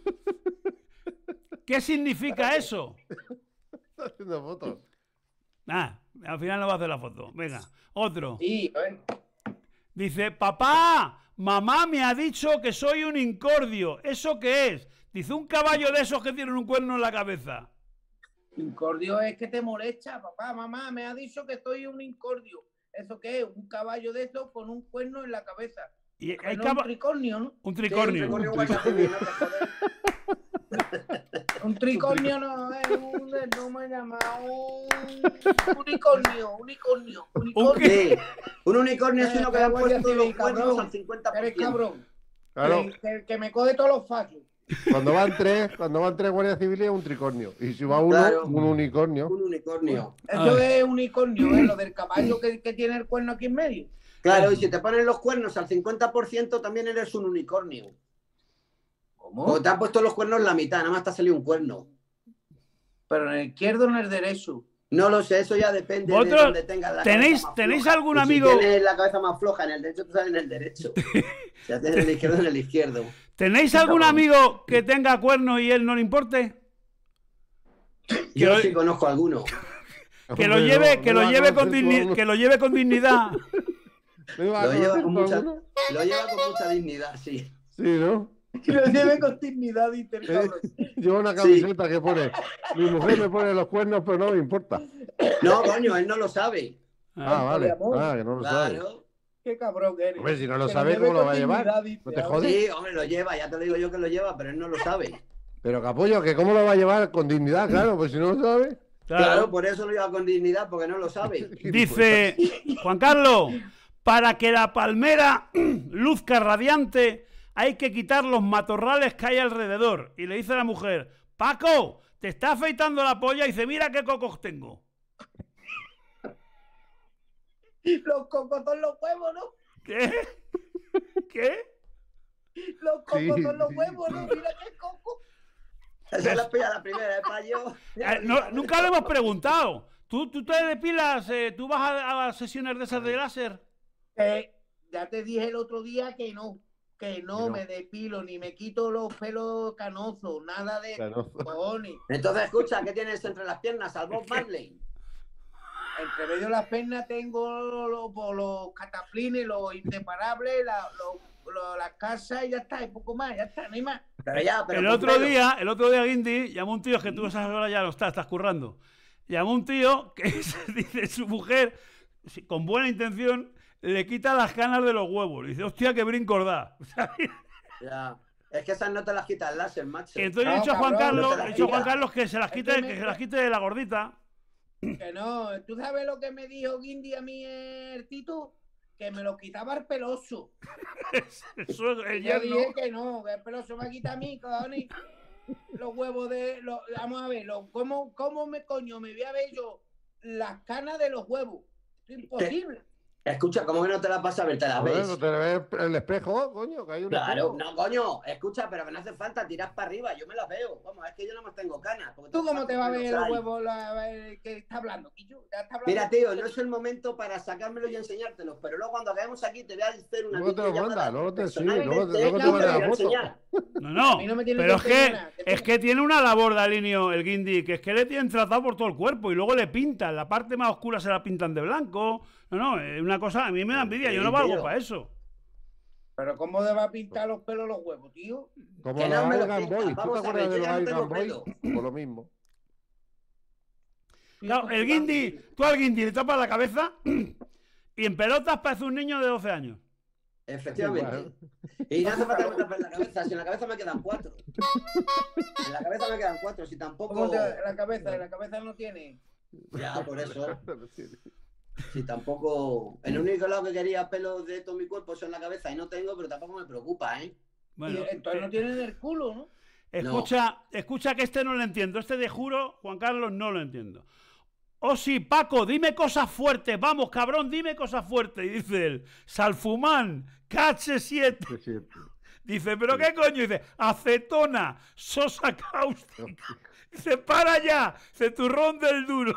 ¿Qué significa eso? Está haciendo fotos. Al final no va a hacer la foto. Venga, otro. Sí, Dice, papá, mamá me ha dicho que soy un incordio. ¿Eso qué es? Dice, un caballo de esos que tienen un cuerno en la cabeza. Incordio es que te molesta, papá, mamá me ha dicho que soy un incordio. ¿Eso qué es? Un caballo de esos con un cuerno en la cabeza. Y hay un tricornio, ¿no? Un tricornio. Sí, un tricornio no es no me llama un unicornio. Un unicornio es uno que le han puesto los cuernos al 50%. Eres cabrón. Claro. Que me coge todos los fallos. Cuando van tres guardias civiles es un tricornio. Y si va uno, claro, un unicornio. Un unicornio. Eso es unicornio, lo del caballo que tiene el cuerno aquí en medio. Claro, y si te ponen los cuernos al 50% también eres un unicornio. ¿Cómo? Porque te han puesto los cuernos la mitad, nada más te ha salido un cuerno. Pero en el izquierdo o en el derecho. No lo sé, eso ya depende de donde tengas la cabeza más ¿Tenéis floja. algún Y amigo? Si tienes la cabeza más floja en el derecho, tú sales en el derecho. Si tienes en el izquierdo, en el izquierdo. ¿Tenéis algún amigo que tenga cuernos y él no le importe? Yo sí conozco a alguno. Que lo lleve con dignidad. Lo lleva con mucha dignidad, sí. Sí, ¿no? Que lo lleve con dignidad, dice el cabrón. Lleva una camiseta que pone, mi mujer me pone los cuernos, pero no me importa. No, coño, él no lo sabe. Vale. Que no lo sabe. Qué cabrón que eres. Hombre, si no lo sabe, ¿cómo lo va a llevar? ¿No te jodes? Sí, hombre, lo lleva, ya te lo digo yo que lo lleva, pero él no lo sabe. Pero capullo, que cómo lo va a llevar con dignidad, claro, pues si no lo sabe. Claro, por eso lo lleva con dignidad, porque no lo sabe. Dice Juan Carlos, para que la palmera luzca radiante, hay que quitar los matorrales que hay alrededor. Y le dice a la mujer, Paco, te está afeitando la polla y dice, mira qué cocos tengo. Los cocos son los huevos, ¿no? ¿Qué? ¿Qué? Los cocos son los huevos, ¿no? Mira qué coco. Esa la pilla la primera, es para yo. Nunca lo hemos preguntado. ¿Tú te depilas? ¿Tú vas a las sesiones de esas de láser? Ya te dije el otro día que no me depilo, ni me quito los pelos canosos, nada de cojones. Entonces, escucha, ¿qué tienes entre las piernas? Al Bob Marley. Entre medio de las piernas tengo los cataplines, los inseparables, las casas y ya está, y poco más, ya está, no hay más. Pero el otro día, Guindy, llamó un tío, que tú esas horas ya no estás currando. Llamó un tío que dice su mujer, con buena intención, le quita las canas de los huevos. Le dice, hostia, qué brincos da. Ya. Es que esas no te las quita el láser, macho. Entonces he dicho a Juan Carlos que se las quite, de la gordita. Que no, ¿tú sabes lo que me dijo Guindy a mí el Tito? Que me lo quitaba el peloso. Eso es yo dije que no, que el peloso me quita a mí, cojones. Los huevos vamos a ver, ¿cómo me voy a ver yo las canas de los huevos? Es imposible. Escucha, ¿cómo que no te las vas a ver? ¿Te las ves? No te ves el espejo, coño, que hay un Claro, espejo. no, coño, escucha, pero que no hace falta tirar para arriba, yo me las veo. Vamos, es que yo no más tengo canas. ¿Tú cómo te vas a ver los huevos que está hablando, Quillo? Mira, tío, no es el momento para sacármelos y enseñártelos, pero luego cuando acabemos aquí te voy a hacer una luego te lo manda, luego te manda la foto. No, pero es que tiene una labor de alineo el Guindy, que es que le tienen tratado por todo el cuerpo y luego le pintan, la parte más oscura se la pintan de blanco. No, es una cosa, a mí me da envidia, yo no valgo para eso. Pero ¿cómo te va a pintar los pelos los huevos, tío? Como los Algan Boys, ¿tú te acuerdas de los Algan Boys? Por lo mismo. Claro, el Guindy, tú al Guindy le tapas la cabeza y en pelotas parece un niño de 12 años. Efectivamente. Y no hace falta que me tapes la cabeza, si en la cabeza me quedan 4. En la cabeza me quedan 4, si tampoco... ¿Cómo la cabeza no tiene? Ya, por eso. Si tampoco... El único lado que quería pelos de todo mi cuerpo son en la cabeza y no tengo, pero tampoco me preocupa, ¿eh? Bueno, entonces no tienen el culo, ¿no? Escucha que este no lo entiendo. Este de juro, Juan Carlos, no lo entiendo. Oh sí, Paco, dime cosas fuertes. Vamos, cabrón, dime cosas fuertes. Y dice él, Salfumán, KH7. Dice, ¿pero qué coño? Dice, acetona, sosa cáustica. Dice, para ya, dice, turrón del duro.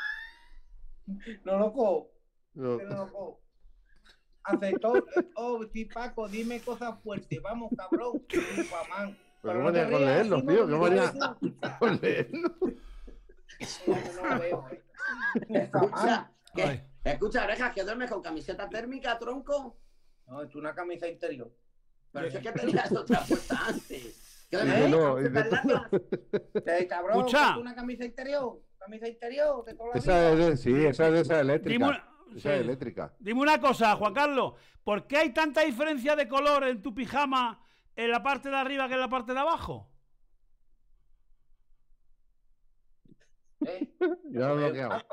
No loco. No loco. Acetón, oh, sí, Paco, dime cosas fuertes. Vamos, cabrón. Papamán. Pero no venía con leerlos, tío. ¿Qué venía con leerlos? No veo, Escucha, orejas, que duermes con camiseta térmica, tronco. No, es una camisa interior. Pero es que tenías otra puesta antes. ¿Qué cabrón, escucha. Una camisa interior. Camisa interior de toda la vida. Esa es esa eléctrica. Esa es eléctrica. Dime una cosa, Juan Carlos. ¿Por qué hay tanta diferencia de color en tu pijama en la parte de arriba que en la parte de abajo? Ya lo bloqueado.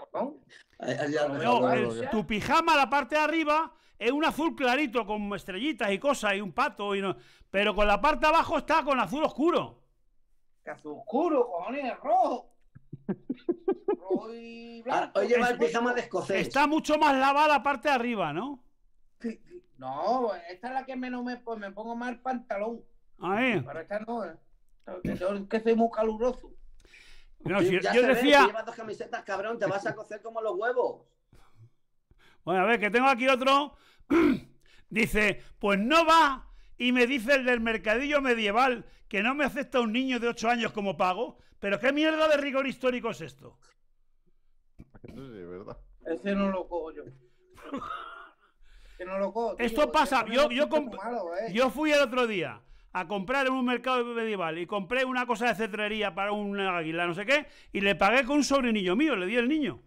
Tu pijama, la parte de arriba, es un azul clarito con estrellitas y cosas y un pato. Pero con la parte de abajo está con azul oscuro. ¿Qué azul oscuro, cojones? Rojo. Rojo y blanco. Hoy lleva el pijama de escocés. Está mucho más lavada la parte de arriba, ¿no? No, esta es la que menos me pongo más el pantalón. Ahí. Pero esta no, que soy muy caluroso. No, si ya yo decía... Si llevas 2 camisetas, cabrón, te vas a cocer como los huevos. Bueno, a ver, que tengo aquí otro. Dice, pues no va y me dice el del mercadillo medieval que no me acepta un niño de 8 años como pago. Pero ¿qué mierda de rigor histórico es esto? Sí, verdad. Ese no lo cojo yo. Que no lo cojo. Esto pasa, yo fui el otro día a comprar en un mercado medieval y compré una cosa de cetrería para un águila, no sé qué, y le pagué con un sobrinillo mío, le di el niño.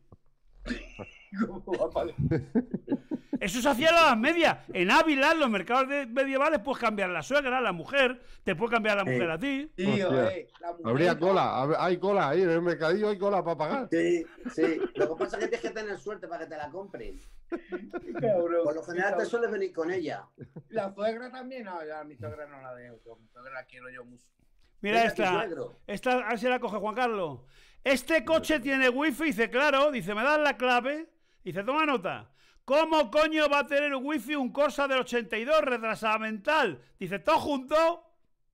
Eso se hacía a las medias. En Ávila, en los mercados medievales, puedes cambiar la suegra, la mujer, te puede cambiar la mujer a ti. Tío, la mujer, habría cola, hay cola ahí en el mercadillo, hay cola para pagar. Sí, sí. Lo que pasa es que tienes que tener suerte para que te la compren. Por lo general te sueles venir con ella. La suegra también, no, ya mi suegra no la dejo, mi suegra la quiero yo mucho. Mira esta, a ver si la coge Juan Carlos. Este coche tiene wifi, dice, claro, dice, me das la clave, dice, toma nota. ¿Cómo coño va a tener wifi un Corsa del 82 retrasada mental? Dice, todo junto.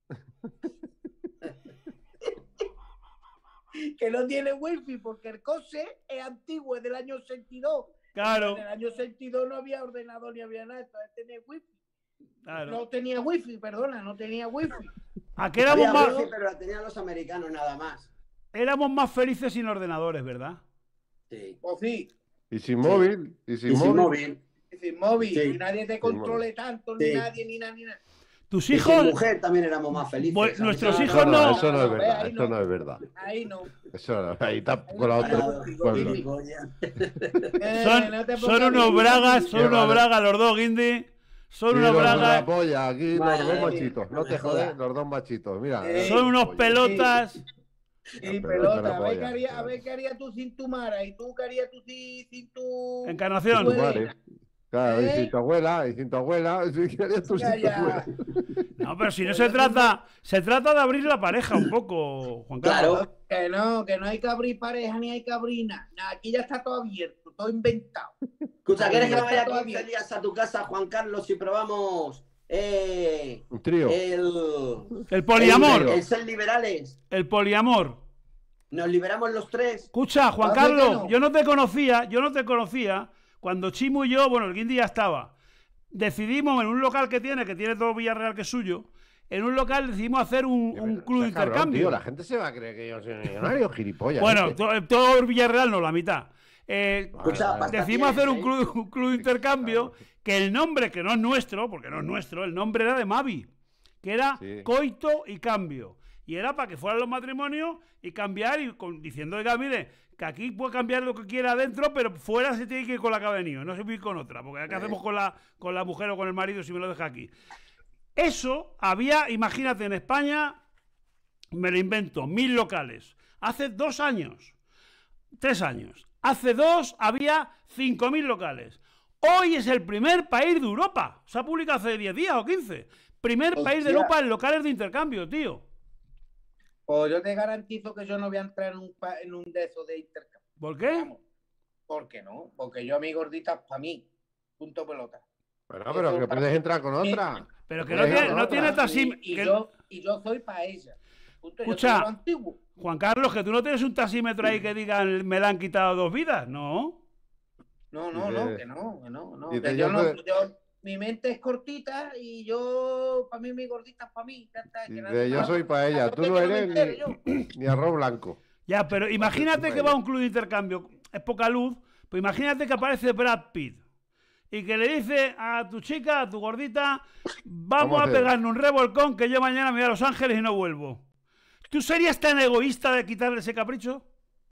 Que no tiene wifi porque el coche es antiguo, es del año 82. Claro. En el año 82 no había ordenador ni había nada, entonces tenía wifi. Claro. No tenía wifi, perdona, no tenía wifi. Aquí éramos había más, wifi, pero la tenían los americanos nada más. éramos más felices sin ordenadores, ¿verdad? Sí. O sí. Y sin móvil. Y sin móvil. Y sin móvil, Sí. y nadie te controle tanto, ni Sí. nadie, ni nada, ni nada. Tus Y hijos. sin mujer también éramos más felices. Bueno, nuestros No, hijos No, no. eso no es no, verdad. ahí Eso no. no es verdad. Ahí no. Eso no. Ahí está con la otra. Son unos bragas, son unos bragas los dos, Guindy. Son unos la bragas. polla, aquí Madre los dos mía, machitos. No te jodes, los dos machitos. Mira. Son unos pelotas. Y La pelota, la a ver, polla. a ver qué harías tú sin tu Mara, y tú qué harías tú sin tu... Encarnación. Tu madre. Claro, y ¿Eh? sin tu abuela, y sin tu abuela. Si querías tú sin tu Ya. abuela. No, pero si no se trata de abrir la pareja un poco, Juan Carlos. Claro. Que no hay que abrir pareja ni hay que abrir nada. Aquí ya está todo abierto, todo inventado. Escucha, ¿quieres que Ya vaya está todo 15 abierto. días a tu casa, Juan Carlos, y probamos Un trío. El poliamor. el ser liberales? El poliamor. Nos liberamos los tres. Escucha, Juan ¿Hace que Carlos, no? yo no te conocía cuando Chimo y yo, bueno, el Guindy ya estaba. Decidimos en un local que tiene todo Villarreal que es suyo, en un local decidimos hacer un club de Estás cabrón, intercambio. tío, la gente se va a creer que yo soy millonario, gilipollas. Bueno, todo Villarreal no, la mitad. Escucha, bastante Decidimos hacer bien, un club de intercambio que el nombre, que no es nuestro, porque no es nuestro, el nombre era de Mavi, que era Sí. Coito y Cambio. Y era para que fueran los matrimonios y cambiar y diciendo, oiga, mire, que aquí puede cambiar lo que quiera adentro, pero fuera se tiene que ir con la que ha venido, no se puede ir con otra, porque ¿qué hacemos con la mujer o con el marido si me lo deja aquí? Eso había, imagínate, en España, me lo invento, 1000 locales. Hace 2 años, 3 años. Hace 2 había 5000 locales. Hoy es el primer país de Europa. Se ha publicado hace 10 días o 15. Primer país de Hostia. Europa en locales de intercambio, tío. Pues yo te garantizo que yo no voy a entrar en un de esos de intercambio. ¿Por qué? Vamos. ¿Por qué no? Porque yo a mi gordita, para mí, punto pelota. Bueno, pero que puedes entrar con otra. Pero que Venga, no tiene otra. Y yo soy para ella. Punto, yo Escucha. soy lo antiguo. Juan Carlos, que tú no tienes un taxímetro ahí que diga me la han quitado 2 vidas, ¿no? No, Dice- que no. dice, Que yo yo no, soy- mi mente es cortita y yo, para mí, mi gordita es para mí. Ya está, que Dice, nadie yo más. soy para ella, Yo tú sé no que me eres entere yo. ni arroz blanco. Ya, pero imagínate que va a un club de intercambio, es poca luz, pues imagínate que aparece Brad Pitt y que le dice a tu chica, a tu gordita, vamos a hacer? pegarnos un revolcón que yo mañana me voy a Los Ángeles y no vuelvo. ¿Tú serías tan egoísta de quitarle ese capricho?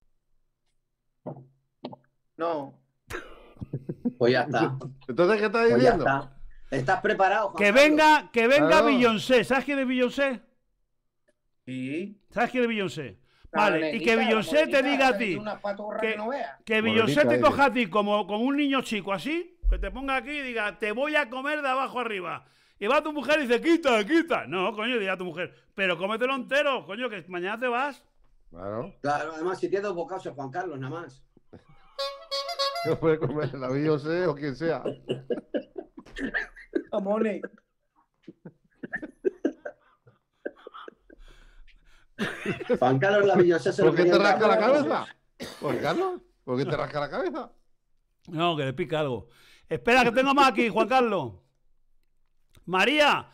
No. Pues ya está. Entonces, ¿qué estás Pues ya diciendo? está. ¿Estás preparado, Juan Que Carlos? venga Claro. Beyoncé. ¿Sabes quién es Beyoncé? Sí. ¿Sabes quién es Beyoncé? La Vale, y morenita, que la Beyoncé te morenita, diga a que ti, es una patorra que- que no veas. que Morenita, Beyoncé te dice. coja a ti como un niño chico así, que te ponga aquí y diga, te voy a comer de abajo arriba. Y va tu mujer y dice, quita. No, coño, dirá tu mujer, pero cómetelo entero, coño, que mañana te vas. Claro. Claro, además, si tienes 2 bocados es Juan Carlos, nada más. No puede comer la Beyoncé o quien sea. Amone. Juan Carlos la Beyoncé se lo ¿Por qué te quería rasca la dar. cabeza? ¿Por Carlos? ¿Por qué te rasca la cabeza? No, que le pica algo. Espera, que tengo más aquí, Juan Carlos. María,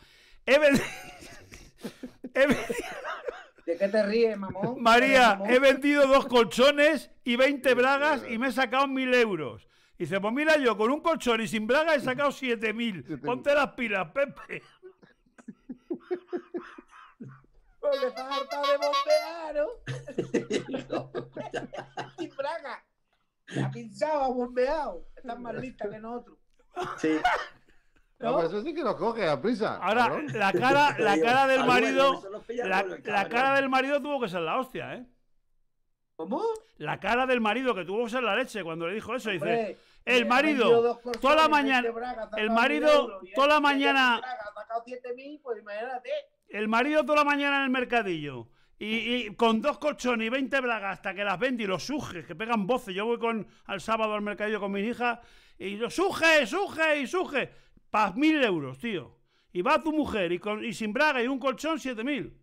¿De qué te ríes, mamón? María, Mamón. he vendido 2 colchones y 20 bragas y me he sacado 1000 euros. Dice, pues mira, yo con un colchón y sin bragas he sacado 7000. Ponte las pilas, Pepe. Porque estás harta de bombear, ¿no? Sin braga. La pinzaba bombeado. Estás más lista que nosotros. Sí. No, ¿No? pues eso sí que nos coge a prisa. Ahora, cabrón. la cara del Al marido, bueno, se los pilla la por el cara cabrón. del marido tuvo que ser la hostia, ¿eh? ¿Cómo? La cara del marido, que tuvo que ser la leche cuando le dijo eso. Dice, Hombre, el marido, toda la mañana, el marido, toda la mañana, ha sacado 7.000, pues imagínate. el marido toda la mañana en el mercadillo. Y con 2 colchones y 20 bragas hasta que las vende y los sujes, que pegan voces. Yo voy al sábado al mercadillo con mis hijas y yo, suje. Para 1.000 euros, tío. Y va tu mujer y sin braga y un colchón, 7.000.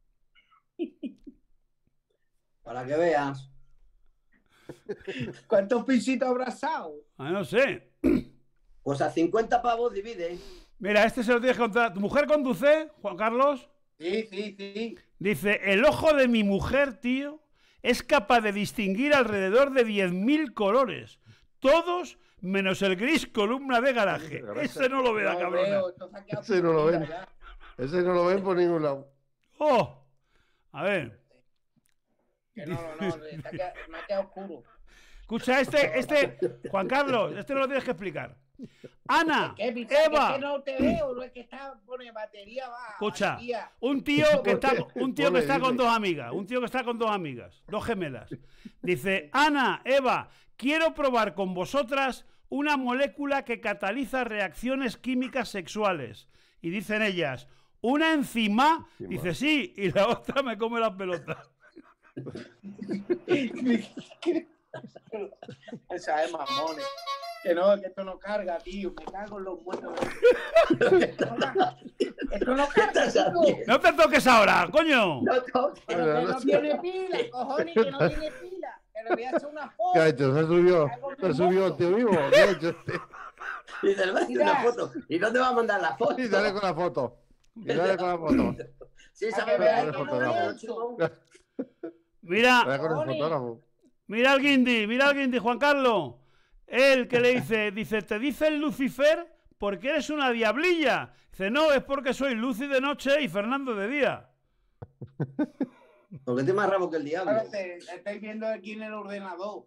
Para que veas. ¿Cuántos pisitos habrá asado? No sé. Pues a 50 pavos divide. Mira, este se lo tienes que contar. ¿Tu mujer conduce, Juan Carlos? Sí. Dice, el ojo de mi mujer, tío, es capaz de distinguir alrededor de 10.000 colores. Todos menos el gris columna de garaje. Ese no lo ve la cabrona. Ese no lo ven. Ese no lo ven por ningún lado. ¡Oh! A ver. Que no, me ha quedado oscuro. Escucha, Juan Carlos, no lo tienes que explicar. Ana, Eva. Es que no te veo, no es que está pone batería baja. Escucha, batería. un tío que está con 2 amigas, 2 gemelas. Dice, Ana, Eva, quiero probar con vosotras una molécula que cataliza reacciones químicas sexuales. Y dicen ellas, ¿una enzima? Dice, sí, y la otra me come las pelotas. Esa es mamones. Que no, que esto no carga, tío. Me cago en los muertos. Esto no carga, tío. No te toques ahora, coño. Pero que no tiene pila, cojones, que no tiene pila. Que le voy a hacer una foto. ¿Qué ha hecho? ¿Se subió el tío vivo? ¿Qué ha hecho este? Y te va a hacer una foto. ¿Y dónde va a mandar la foto? Y dale con la foto. Sí, sabe ver que no he hecho. Mira al guindi, Juan Carlos. Él que le dice, ¿te dice el Lucifer porque eres una diablilla? Dice, no, es porque soy Lucy de noche y Fernando de día. Porque te más rabo que el diablo. Ahora estáis viendo aquí en el ordenador.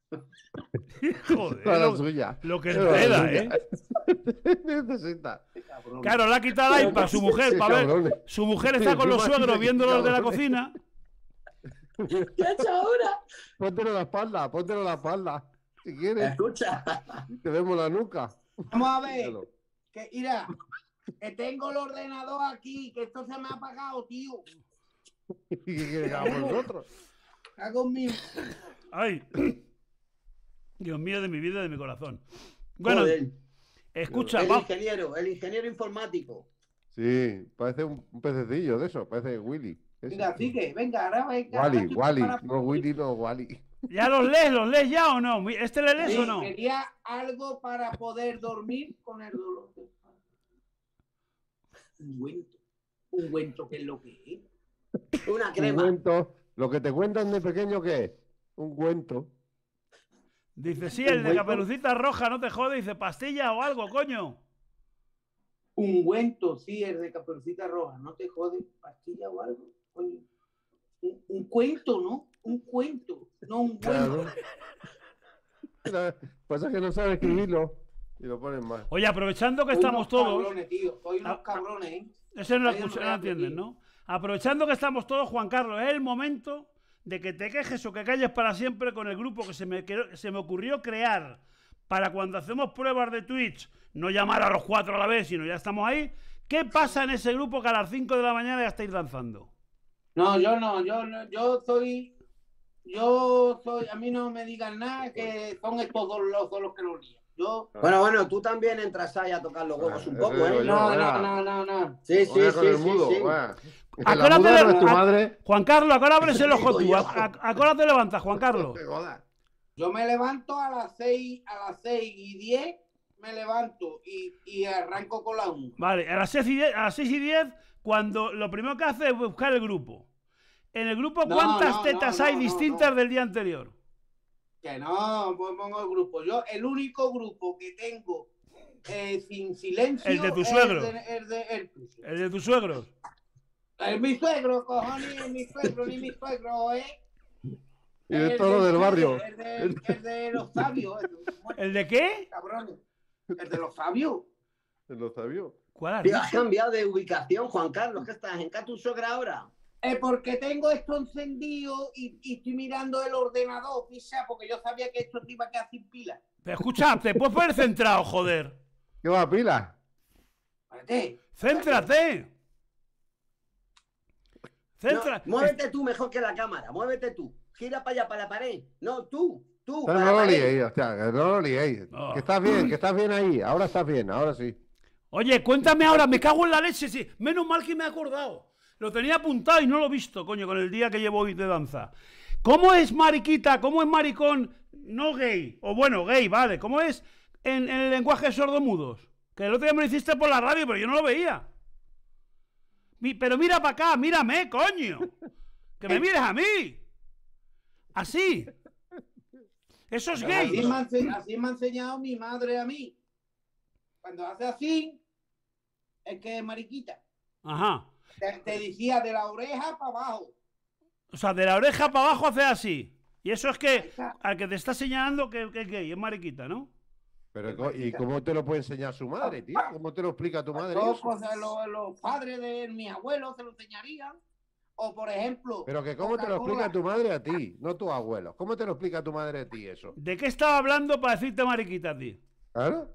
Joder, lo que espera, ¿eh? Necesita. Claro, le ha quitado el iPad a su mujer para ver. Su mujer está con los suegros viéndolos de la cocina. ¿Qué ha hecho ahora? Póntelo en la espalda. Si quieres. Escucha. Te vemos la nuca. Vamos a ver. Que, mira, que tengo el ordenador aquí, que esto se me ha apagado, tío. ¿Y qué quieres que hagamos nosotros? Hago mío. Ay. Dios mío, de mi vida, de mi corazón. Bueno, escucha. El ingeniero informático. Sí, parece un pececillo de eso, parece Willy. Venga, sigue, venga, ahora venga. Wally, no Willy, no Wally. ¿Ya los lees ya o no? ¿Este le lees o no? Quería algo para poder dormir con el dolor de espalda. Ungüento, ¿qué es lo que es? Una crema. Ungüento. Lo que te cuentan de pequeño, ¿qué es? Ungüento. Dice, sí, el de Caperucita Roja, no te jode. Dice, pastilla o algo, coño. Ungüento, sí, el de Caperucita Roja, no te jode, pastilla o algo, coño. Un cuento, ¿no? Un cuento, no un cuento. Claro. Pasa que no sabe escribirlo y lo ponen mal. Oye, aprovechando que estamos todos. Cabrones, tío. Soy unos cabrones, ¿eh? Ese no lo entienden, ¿no? Aprovechando que estamos todos, Juan Carlos, es el momento de que te quejes o que calles para siempre con el grupo que se me ocurrió crear para cuando hacemos pruebas de Twitch, no llamar a los 4 a la vez, sino ya estamos ahí. ¿Qué pasa en ese grupo que a las 5 de la mañana ya estáis danzando? No, yo soy, a mí no me digan nada, que son estos dos los que lo lían. Bueno, tú también entras ahí a tocar los huevos un poco, ¿eh? No. Sí. Acuérdate de tu madre. Juan Carlos, ¿a qué hora abres el ojo tú? ¿A qué hora te levantas, Juan Carlos? Yo me levanto a las 6:10, me levanto y arranco con la 1. Vale, a las 6:10, cuando lo primero que hace es buscar el grupo. En el grupo, ¿cuántas tetas hay distintas del día anterior? Que no, pues pongo el grupo. Yo, el único grupo que tengo sin silencio. El de tu suegro. El de tus suegros. Es mi suegro, cojones, es mi suegro, ni mi suegro, ¿eh? Y de todo del barrio. El de los sabios. ¿El de qué? Cabrones. El de los sabios. ¿El de los sabios? ¿Cuál has dicho? Has cambiado de ubicación, Juan Carlos. ¿Qué estás? ¿En casa tu suegra ahora? Porque tengo esto encendido y estoy mirando el ordenador, pisa, porque yo sabía que esto se iba a quedar sin pila. Pero escucha, te puedes poner centrado, joder. ¿Qué va, pila? Espérate. Céntrate. No, muévete tú mejor que la cámara, muévete tú. Gira para allá, para la pared. No, tú. No lo liéis, hostia, no lo liéis. Oh. Que estás bien ahí. Ahora estás bien, ahora sí. Oye, cuéntame ahora, me cago en la leche, sí. Menos mal que me he acordado. Lo tenía apuntado y no lo he visto, coño, con el día que llevo hoy de danza. ¿Cómo es mariquita? ¿Cómo es maricón no gay? O bueno, gay, vale. ¿Cómo es en el lenguaje sordomudos? Que el otro día me lo hiciste por la radio, pero yo no lo veía. Pero mira para acá, mírame, coño. Que me mires a mí. Así. Eso es gay. Así me ha enseñado mi madre a mí. Cuando hace así, es que es mariquita. Ajá. Te decía de la oreja para abajo. O sea, de la oreja para abajo hace así. Y eso es que al que te está señalando que es gay, es mariquita, ¿no? Pero, ¿y cómo te lo puede enseñar su madre, tío? ¿Cómo te lo explica tu madre? Los padres de mis abuelos se lo enseñarían. O, por ejemplo... Pero que ¿cómo te lo explica tu madre a ti? No tus abuelos. ¿Cómo te lo explica tu madre a ti eso? ¿De qué estaba hablando para decirte mariquita a ti? ¿Claro?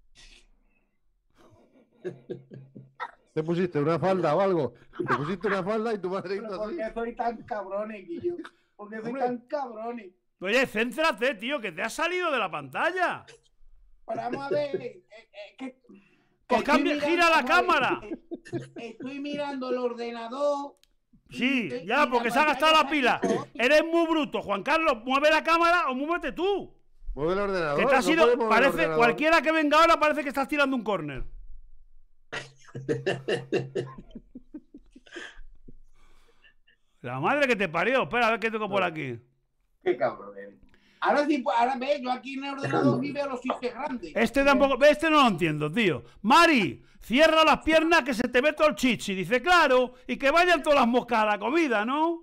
¿Te pusiste una falda o algo? ¿Te pusiste una falda y tu madre hizo así? ¿Por qué soy tan cabrones, Guillo? ¿Por qué soy tan cabrones? Oye, céntrate, tío, que te has salido de la pantalla. Pero vamos a ver... Pues gira la cámara. Estoy mirando el ordenador... Sí, ya, porque se ha gastado la pila. Eres muy bruto, Juan Carlos. Mueve la cámara o muévete tú. Mueve el ordenador. Que te has ido, parece, cualquiera que venga ahora parece que estás tirando un córner. La madre que te parió. Espera, a ver qué tengo por aquí. Qué cabrón eres. Ahora sí, ahora ve, yo aquí en el ordenador sí veo los chistes grandes. Este tampoco, este no lo entiendo, tío. Mari, cierra las piernas que se te ve todo el chichi. Dice, claro, y que vayan todas las moscas a la comida, ¿no?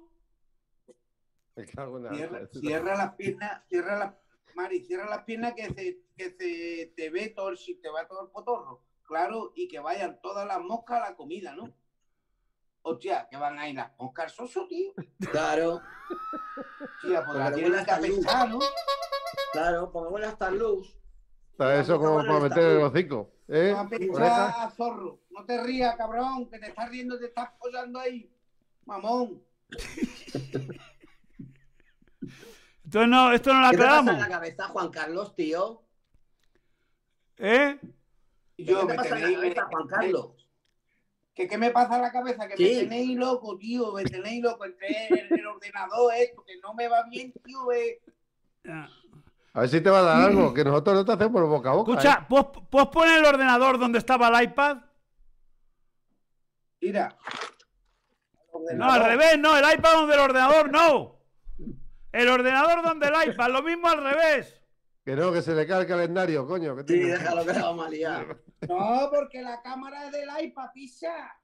Cierra las piernas, Mari, cierra las piernas que se te ve todo te va todo el potorro. Claro, y que vayan todas las moscas a la comida, ¿no? Hostia, que van a ir las moscas soso, tío. Claro. Tía, pues la tienen que pescar, ¿no? Claro, porque huele hasta luz. Está eso como para meter el hocico. Va a pescar a zorro. No te rías, cabrón, que te estás riendo, te estás posando ahí. Mamón. Entonces no, esto no la aclaramos. ¿Qué te pasa en la cabeza, Juan Carlos, tío? ¿Eh? ¿Qué te pasa en la cabeza, Juan Carlos? ¿Qué me pasa en la cabeza? Que me tenéis loco, tío, me tenéis loco. Entre el ordenador, esto, que no me va bien, tío. A ver si te va a dar algo, que nosotros no te hacemos boca a boca. Escucha, ¿puedes poner el ordenador donde estaba el iPad? Mira. No, al revés, no, el iPad donde el ordenador, no. El ordenador donde el iPad, lo mismo al revés. Que no, que se le cae el calendario, coño. Sí, déjalo que la vamos a liar. No, porque la cámara es del iPad, pisa.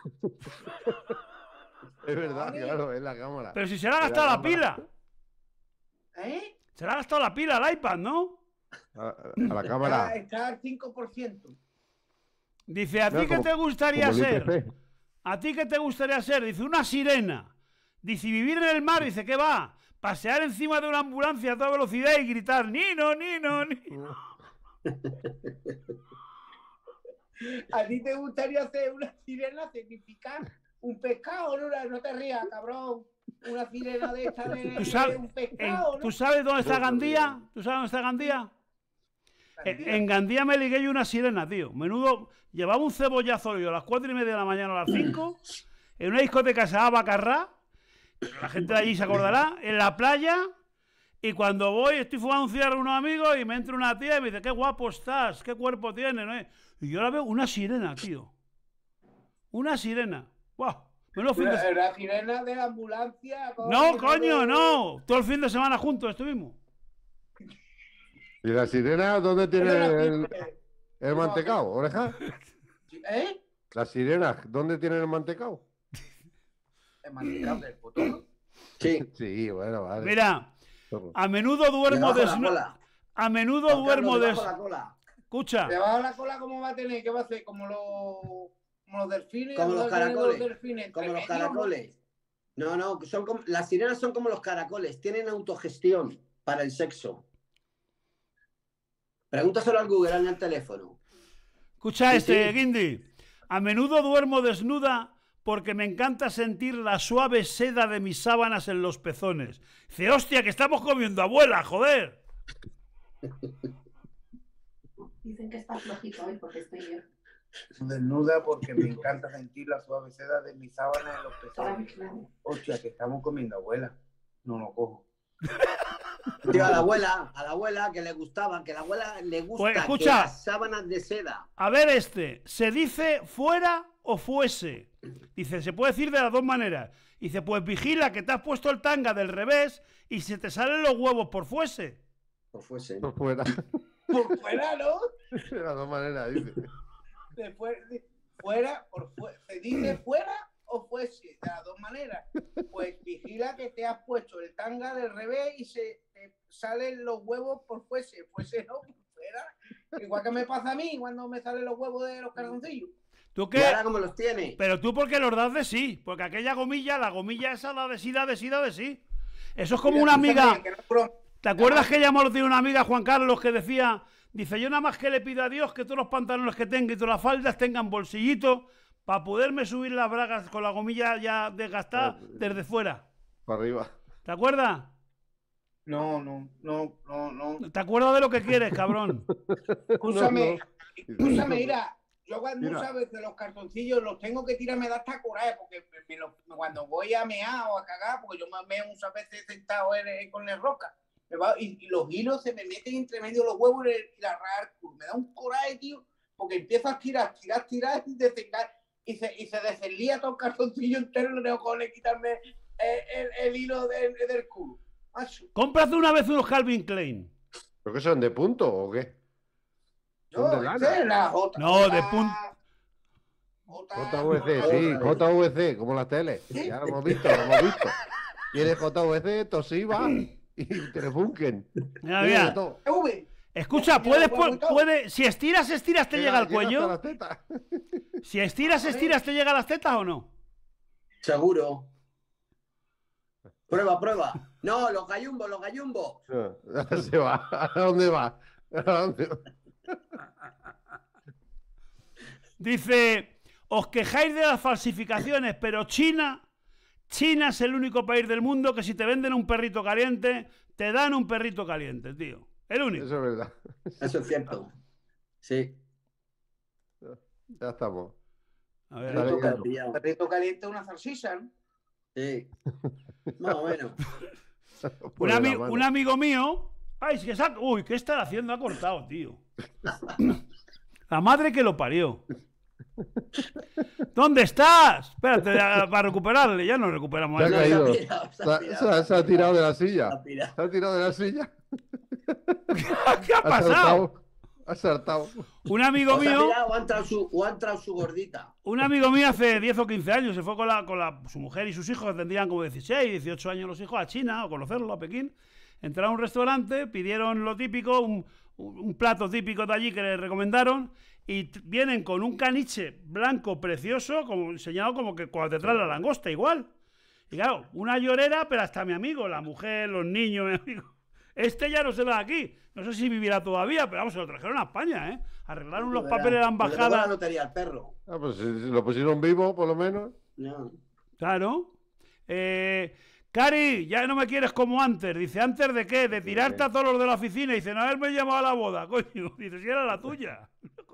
Es verdad, claro, es la cámara. Pero si se le ha gastado la pila. ¿Eh? Se le ha gastado la pila al iPad, ¿no? A la cámara. Está al 5%. Dice, ¿a ti qué te gustaría ser? ¿A ti qué te gustaría ser? Dice, una sirena. Dice, vivir en el mar. Dice, ¿qué va? Pasear encima de una ambulancia a toda velocidad y gritar, Nino, Nino, Nino. ¿A ti te gustaría ser una sirena? ¿Significar un pescado? No te rías, cabrón. Una sirena de esta de un pescado, ¿no? ¿Tú sabes dónde está Gandía? ¿Tú sabes dónde está Gandía? En Gandía me ligué yo una sirena, tío. Menudo, llevaba un cebollazo yo a las 4:30 de la mañana, a las 5, en una discoteca que se llama Bacarrá. La gente de allí se acordará, en la playa, y cuando voy, estoy fumando un cigarro con unos amigos y me entra una tía y me dice, qué guapo estás, qué cuerpo tienes, ¿no? Y yo la veo una sirena, tío. Una sirena. ¡Wow! La sirena de la ambulancia. No, coño, no. Todo el fin de semana juntos estuvimos. ¿Y la sirena dónde tiene el mantecao, oreja? ¿Eh? ¿La sirena dónde tiene el mantecao? ¿El mantecao del potón? Sí. Sí, bueno, vale. Mira, a menudo duermo desnudo. A menudo duermo desnudo. Escucha. Debajo de la cola, ¿cómo va a tener? ¿Qué va a hacer? Como los delfines. Como los caracoles. Delfines, como los caracoles. No, las sirenas son como los caracoles, tienen autogestión para el sexo. Pregúntaselo al Google en el teléfono. Escucha Sí. Guindy. A menudo duermo desnuda porque me encanta sentir la suave seda de mis sábanas en los pezones. Dice, hostia, que estamos comiendo abuela, joder. Dicen que está flojito hoy porque estoy yo. Desnuda porque me encanta sentir la suave seda de mis sábanas en los pezones. Claro. Hostia, que estamos comiendo abuela. No lo cojo. Tío, a la abuela que le gustaba, que a la abuela le gusta Pues, que escucha. las sábanas de seda. A ver ¿se dice fuera o fuese? Dice, se puede decir de las dos maneras. Dice, pues vigila que te has puesto el tanga del revés y se te salen los huevos por fuese. Pues fuese. Por fuera. Por fuera, ¿no? De las dos maneras, dice. Se dice fuera o fuese, de las dos maneras. Pues vigila que te has puesto el tanga del revés y se te salen los huevos por fuese. Fuese no, por fuera. Igual que me pasa a mí cuando me salen los huevos de los calzoncillos. ¿Tú ¿Y qué? ahora cómo los tiene? Pero tú porque los das de sí, porque aquella gomilla, la gomilla esa da de sí, da de sí, da de sí. Eso es como Mira, una amiga. escúchame, que no es broma. ¿Te acuerdas que llamó tiene una amiga, Juan Carlos, que decía, dice, yo nada más que le pido a Dios que todos los pantalones que tenga y todas las faldas tengan bolsillitos para poderme subir las bragas con la gomilla ya desgastada desde fuera? Para arriba. ¿Te acuerdas? No. ¿Te acuerdas de lo que quieres, cabrón? Escúchame, No. mira, yo cuando Mira. muchas veces los cartoncillos los tengo que tirar, me da hasta coraje, porque cuando voy a mear o a cagar, porque yo me meo muchas veces sentado con el roca, y los hilos se me meten entre medio de los huevos y la rara, me da un coraje, tío, porque empiezo a tirar y desengar, y se deslía todo el calzoncillo entero, no tengo cojones quitarme el hilo del culo. Macho. Cómprate una vez unos Calvin Klein. ¿Pero qué son de punto o qué? Yo, ¿Son de lana? la J, No, de punto. JVC, sí, JVC, como las teles. Ya lo hemos visto, Tienes JVC, Toshiba y Telefunken. Mira, Tiene de mira. todo. Escucha, si estiras, te llega al cuello. hasta las tetas. Si estiras, ¿te llega a las tetas o no? Seguro. Prueba. No, los gallumbos. No, se va. ¿A dónde va? ¿A dónde va? Dice, os quejáis de las falsificaciones, pero China es el único país del mundo que si te venden un perrito caliente, te dan un perrito caliente, tío. El único. Eso es verdad. Eso es cierto. Sí. Ya estamos. A ver, Dale, Perrito Carlos. pillado. Perrito caliente, una salsicha, ¿no? Sí. Más o menos. un amigo mío. Ay, uy, ¿qué está haciendo? Ha cortado, tío. La madre que lo parió. ¿Dónde estás? Espérate, para recuperarle. Ya no recuperamos. Se ha caído. Se Se ha tirado de la silla. ha pirado. Se ha tirado de la silla. ¿Qué ha pasado? Ha saltado. Un amigo O se ha mío. pirado o ha entrado su gordita. Un amigo mío hace 10 o 15 años se fue con su mujer y sus hijos, que tendrían como 16, 18 años los hijos, a China, a conocerlo, a Pekín. Entraron a un restaurante, pidieron lo típico, un plato típico de allí que les recomendaron, y vienen con un caniche blanco precioso, como enseñado como que cuando te traen la langosta, igual. Y claro, una llorera, pero hasta mi amigo, la mujer, los niños, mi amigo. Este ya no se va de aquí. No sé si vivirá todavía, pero vamos, se lo trajeron a España, ¿eh? Arreglaron los papeles de la La embajada. lotería al perro. Ah, pues si lo pusieron vivo, por lo menos. No. Claro. Cari, ya no me quieres como antes. Dice, ¿antes de qué? De tirarte a todos los de la oficina. Dice, no haberme llamado a la boda, coño. Dice, si era la tuya.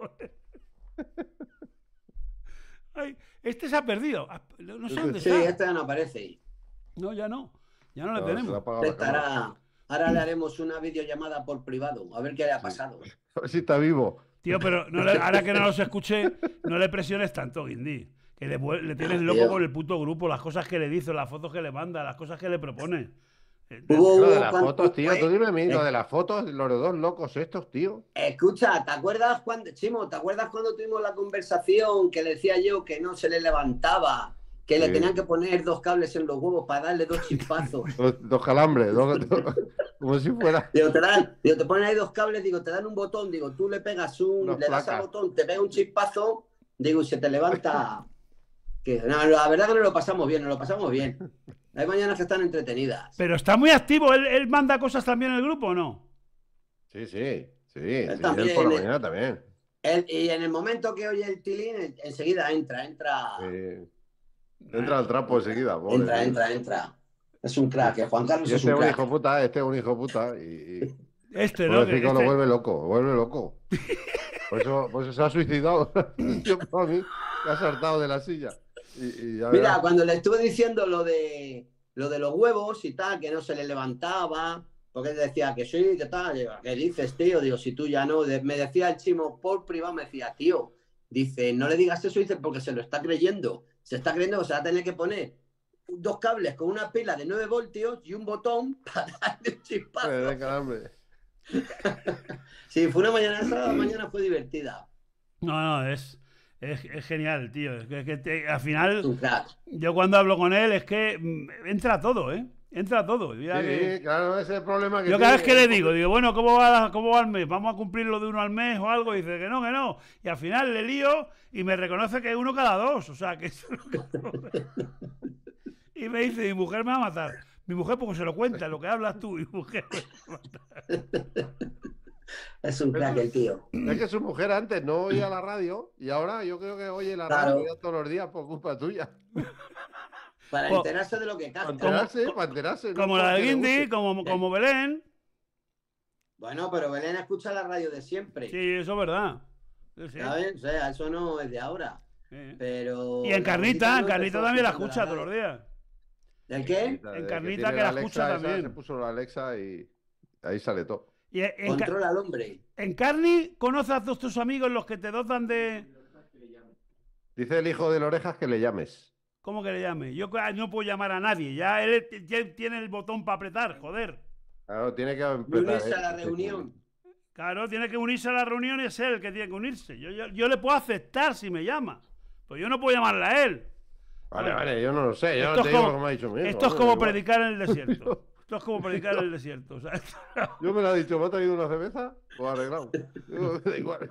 Ay, este se ha perdido. No sé dónde Sí, está. este ya no aparece. No, ya no. Ya no le No, se le ha tenemos. apagado la cámara. Estará. Ahora le haremos una videollamada por privado, a ver qué le ha pasado. A ver si está vivo. Tío, pero ahora que no los escuché, no le presiones tanto, Guindy. Que le tienes loco tío. con el puto grupo, las cosas que le dice, las fotos que le manda, las cosas que le propone. Lo de las cuando- fotos, tío. Tú dime a mí, Eh. lo de las fotos, los dos locos estos, tío. Escucha, ¿te acuerdas Chimo, ¿te acuerdas cuando tuvimos la conversación que le decía yo que no se le levantaba, que le Sí. tenían que poner 2 cables en los huevos para darle 2 chispazos? Dos calambres, como si fuera. Digo, te ponen ahí 2 cables, digo, te dan un botón, digo, tú le pegas Unas le das al placas. botón, te pega un chispazo, digo, y se te levanta. No, la verdad que nos lo pasamos bien. Hay mañanas que están entretenidas. Pero está muy activo. ¿Él manda cosas también en el grupo o no? Sí. Él Sí, también, él por la mañana también. Y en el momento que oye el tilín, enseguida entra. Entra al trapo enseguida. Pobre, Entra. Es un crack, Juan Carlos y es un crack. este es un hijo puta. Y ¿no? Chico lo vuelve loco. Por eso se ha suicidado. Yo, para mí, se ha saltado de la silla. Mira, cuando le estuve diciendo lo de los huevos y tal, que no se le levantaba, porque decía que sí, que tal, digo, ¿qué dices, tío? Digo, si tú ya no. Me decía el Chimo por privado, me decía, tío, dice, no le digas eso, dice, porque se lo está creyendo. Se está creyendo que se va a tener que poner 2 cables con una pila de 9 voltios y un botón para darle un chispazo. Sí, fue una mañana, esa mañana fue divertida. No, es genial, tío. Al final, Un crack. yo cuando hablo con él es que entra todo, ¿eh? Entra todo. Sí, claro, ese es el problema que yo cada vez que le digo, bueno, ¿cómo va el mes? ¿Vamos a cumplirlo de 1 al mes o algo? Y dice que no. Y al final le lío y me reconoce que es 1 cada 2. O sea, que eso es lo que... Y me dice, mi mujer me va a matar. Mi mujer porque se lo cuenta, lo que hablas tú, mi mujer me va a matar. Es un crack el tío. Es que su mujer antes no oía la radio y ahora yo creo que oye la radio todos los días por culpa tuya. Para enterarse de lo que canta. Para enterarse. Como la de Guindy, como Belén. Bueno, pero Belén escucha la radio de siempre. Sí, eso es verdad. Sí. ¿Sabes? O sea, eso no es de ahora. Sí. Pero... Y en Carnita también la escucha todos los días. ¿El qué? En Carnita que la escucha también. Se puso la Alexa y ahí sale todo. Controla al hombre. En Carni, ¿conoces a todos tus amigos los que te dotan de...? Dice el hijo de Orejas que le llames. ¿Cómo que le llame? Yo no puedo llamar a nadie. Ya él tiene el botón para apretar, joder. Claro, tiene que unirse a la reunión. Claro, tiene que unirse a la reunión y es él el que tiene que unirse. Yo le puedo aceptar si me llama. Pues yo no puedo llamarle a él. Vale, yo no lo sé. Yo no te digo lo que me ha dicho mi hijo. Esto es como predicar en el desierto. Esto es como predicar en el desierto. O sea, yo me lo he dicho, ¿me ha traído una cerveza? Pues arreglado. Da igual.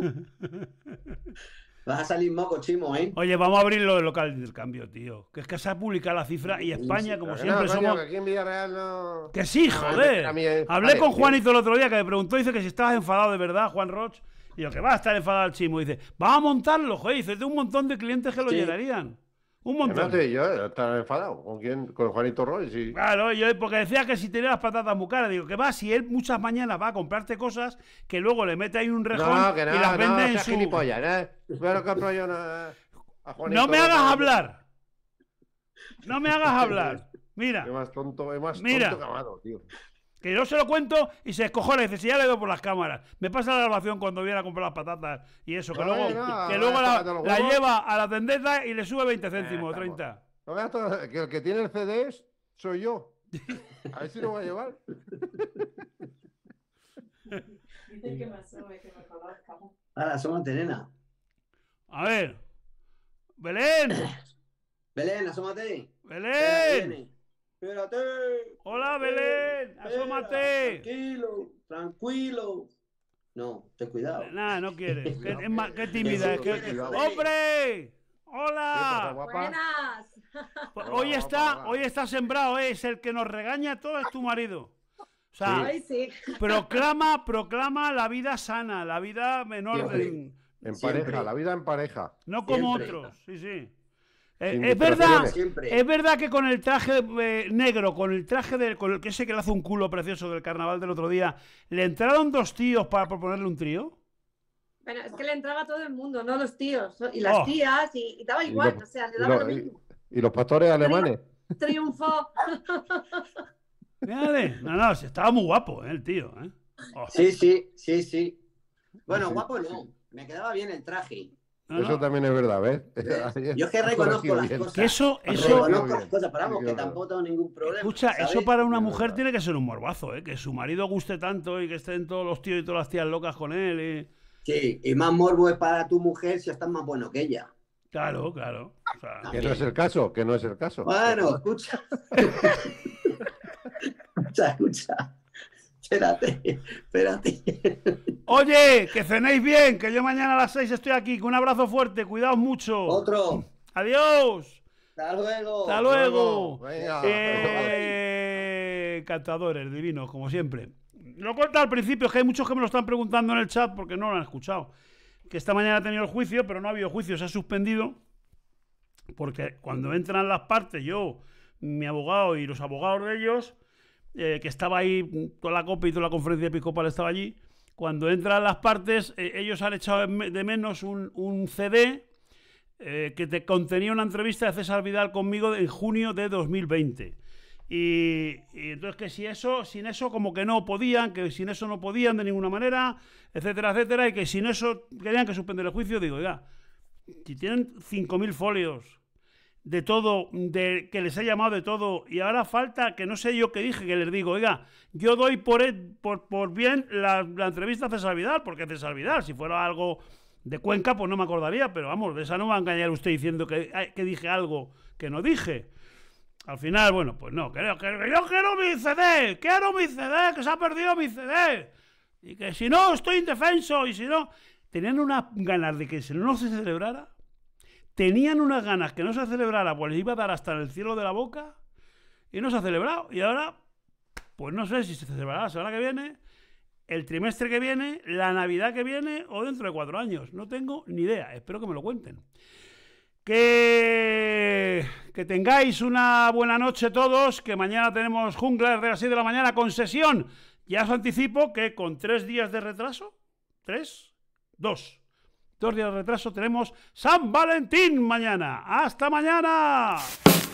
Vas a salir moco, Chimo, ¿eh? Oye, vamos a abrir lo del local de intercambio, tío. Que es que se ha publicado la cifra y España, como siempre, somos... Que aquí en Villarreal no... Que sí, joder. Hablé con Juanito el otro día que me preguntó, dice que si estabas enfadado de verdad, Juan Roch. Y yo, que va a estar enfadado el Chimo. Dice, vamos a montarlo, joder. Dice, de un montón de clientes que lo llenarían. Un montón. Yo estaba enfadado. ¿Con quién? Con Juanito Roy, sí. Claro, porque decía que si tenía las patatas muy caras. Digo, que va, si él muchas mañanas va a comprarte cosas que luego le mete ahí un rejón y las vende en su... Pero compro yo no me hagas hablar. No me hagas hablar. Mira. Es más tonto que amado, tío. Que yo se lo cuento y se escojona y dice, si ya le veo por las cámaras. Me pasa la grabación cuando viene a comprar las patatas y eso, que luego la lleva a la tendeta y le sube 20 céntimos, 30. No veas que el que tiene el CD soy yo. A ver si lo voy a llevar. Dice que me asome, que me conozcamos. Ahora, asómate, nena. A ver. Belén. Belén, asómate. Belén. Espérate. Hola, Belén. Asómate. Tranquilo. No, ten cuidado. Nada, no quiere. Qué tímida es. ¡Hombre! ¡Hola! Buenas. Hoy está sembrado, es el que nos regaña todo, es tu marido. O sea, sí. proclama la vida sana, la vida menor de... En pareja, la vida en pareja. No como otros, sí. Es verdad que con el traje negro, con el traje con el que ese que le hace un culo precioso del carnaval del otro día, ¿le entraron 2 tíos para proponerle un trío? Bueno, es que le entraba todo el mundo, no los tíos y las tías, y daba igual, o sea, le daba lo mismo. ¿Y los pastores alemanes? Triunfó. No, estaba muy guapo, el tío. Oh. Sí. Bueno, guapo no, me quedaba bien el traje. Eso también es verdad, ¿ves? Yo es que reconozco las cosas. Que eso... Reconozco las cosas, pero vamos, que tampoco tengo ningún problema. Escucha, ¿sabes? eso para una mujer tiene que ser un morbazo, que su marido guste tanto y que estén todos los tíos y todas las tías locas con él. Sí, y más morbo es para tu mujer si estás más bueno que ella. Claro. O sea, que no es el caso, Bueno, escucha. escucha. Espérate. Oye, que cenéis bien, que yo mañana a las 6 estoy aquí. Un abrazo fuerte, cuidaos mucho. Otro. Adiós. Hasta luego. Hasta luego. Venga. Cantadores, divinos, como siempre. Lo cuento al principio, es que hay muchos que me lo están preguntando en el chat porque no lo han escuchado. Que esta mañana ha tenido el juicio, pero no ha habido juicio, se ha suspendido. Porque cuando entran las partes, yo, mi abogado y los abogados de ellos, que estaba ahí, toda la COPE y toda la conferencia episcopal estaba allí, cuando entran las partes, ellos han echado de menos un CD que contenía una entrevista de César Vidal conmigo en junio de 2020. Y entonces que sin eso como que no podían, que sin eso no podían de ninguna manera, etcétera, etcétera, y que sin eso querían que suspender el juicio. Digo, oiga, si tienen 5.000 folios de todo, que les he llamado de todo, y ahora falta que no sé yo qué dije, que les digo, oiga, yo doy por bien la entrevista a César Vidal, porque César Vidal, si fuera algo de Cuenca, pues no me acordaría, pero vamos, de esa no me va a engañar usted diciendo que dije algo que no dije. Al final, bueno, pues no, yo quiero mi CD, que se ha perdido mi CD, y que si no estoy indefenso, y si no... Tenían unas ganas de que no se celebrara, tenían unas ganas que no se celebrara, pues les iba a dar hasta en el cielo de la boca, y no se ha celebrado, y ahora, pues no sé si se celebrará la semana que viene, el trimestre que viene, la Navidad que viene, o dentro de 4 años, no tengo ni idea, espero que me lo cuenten. Que tengáis una buena noche todos, que mañana tenemos Junglas de las 6 de la mañana con sesión. Ya os anticipo que con 3 días de retraso, 2 días de retraso tenemos San Valentín mañana. ¡Hasta mañana!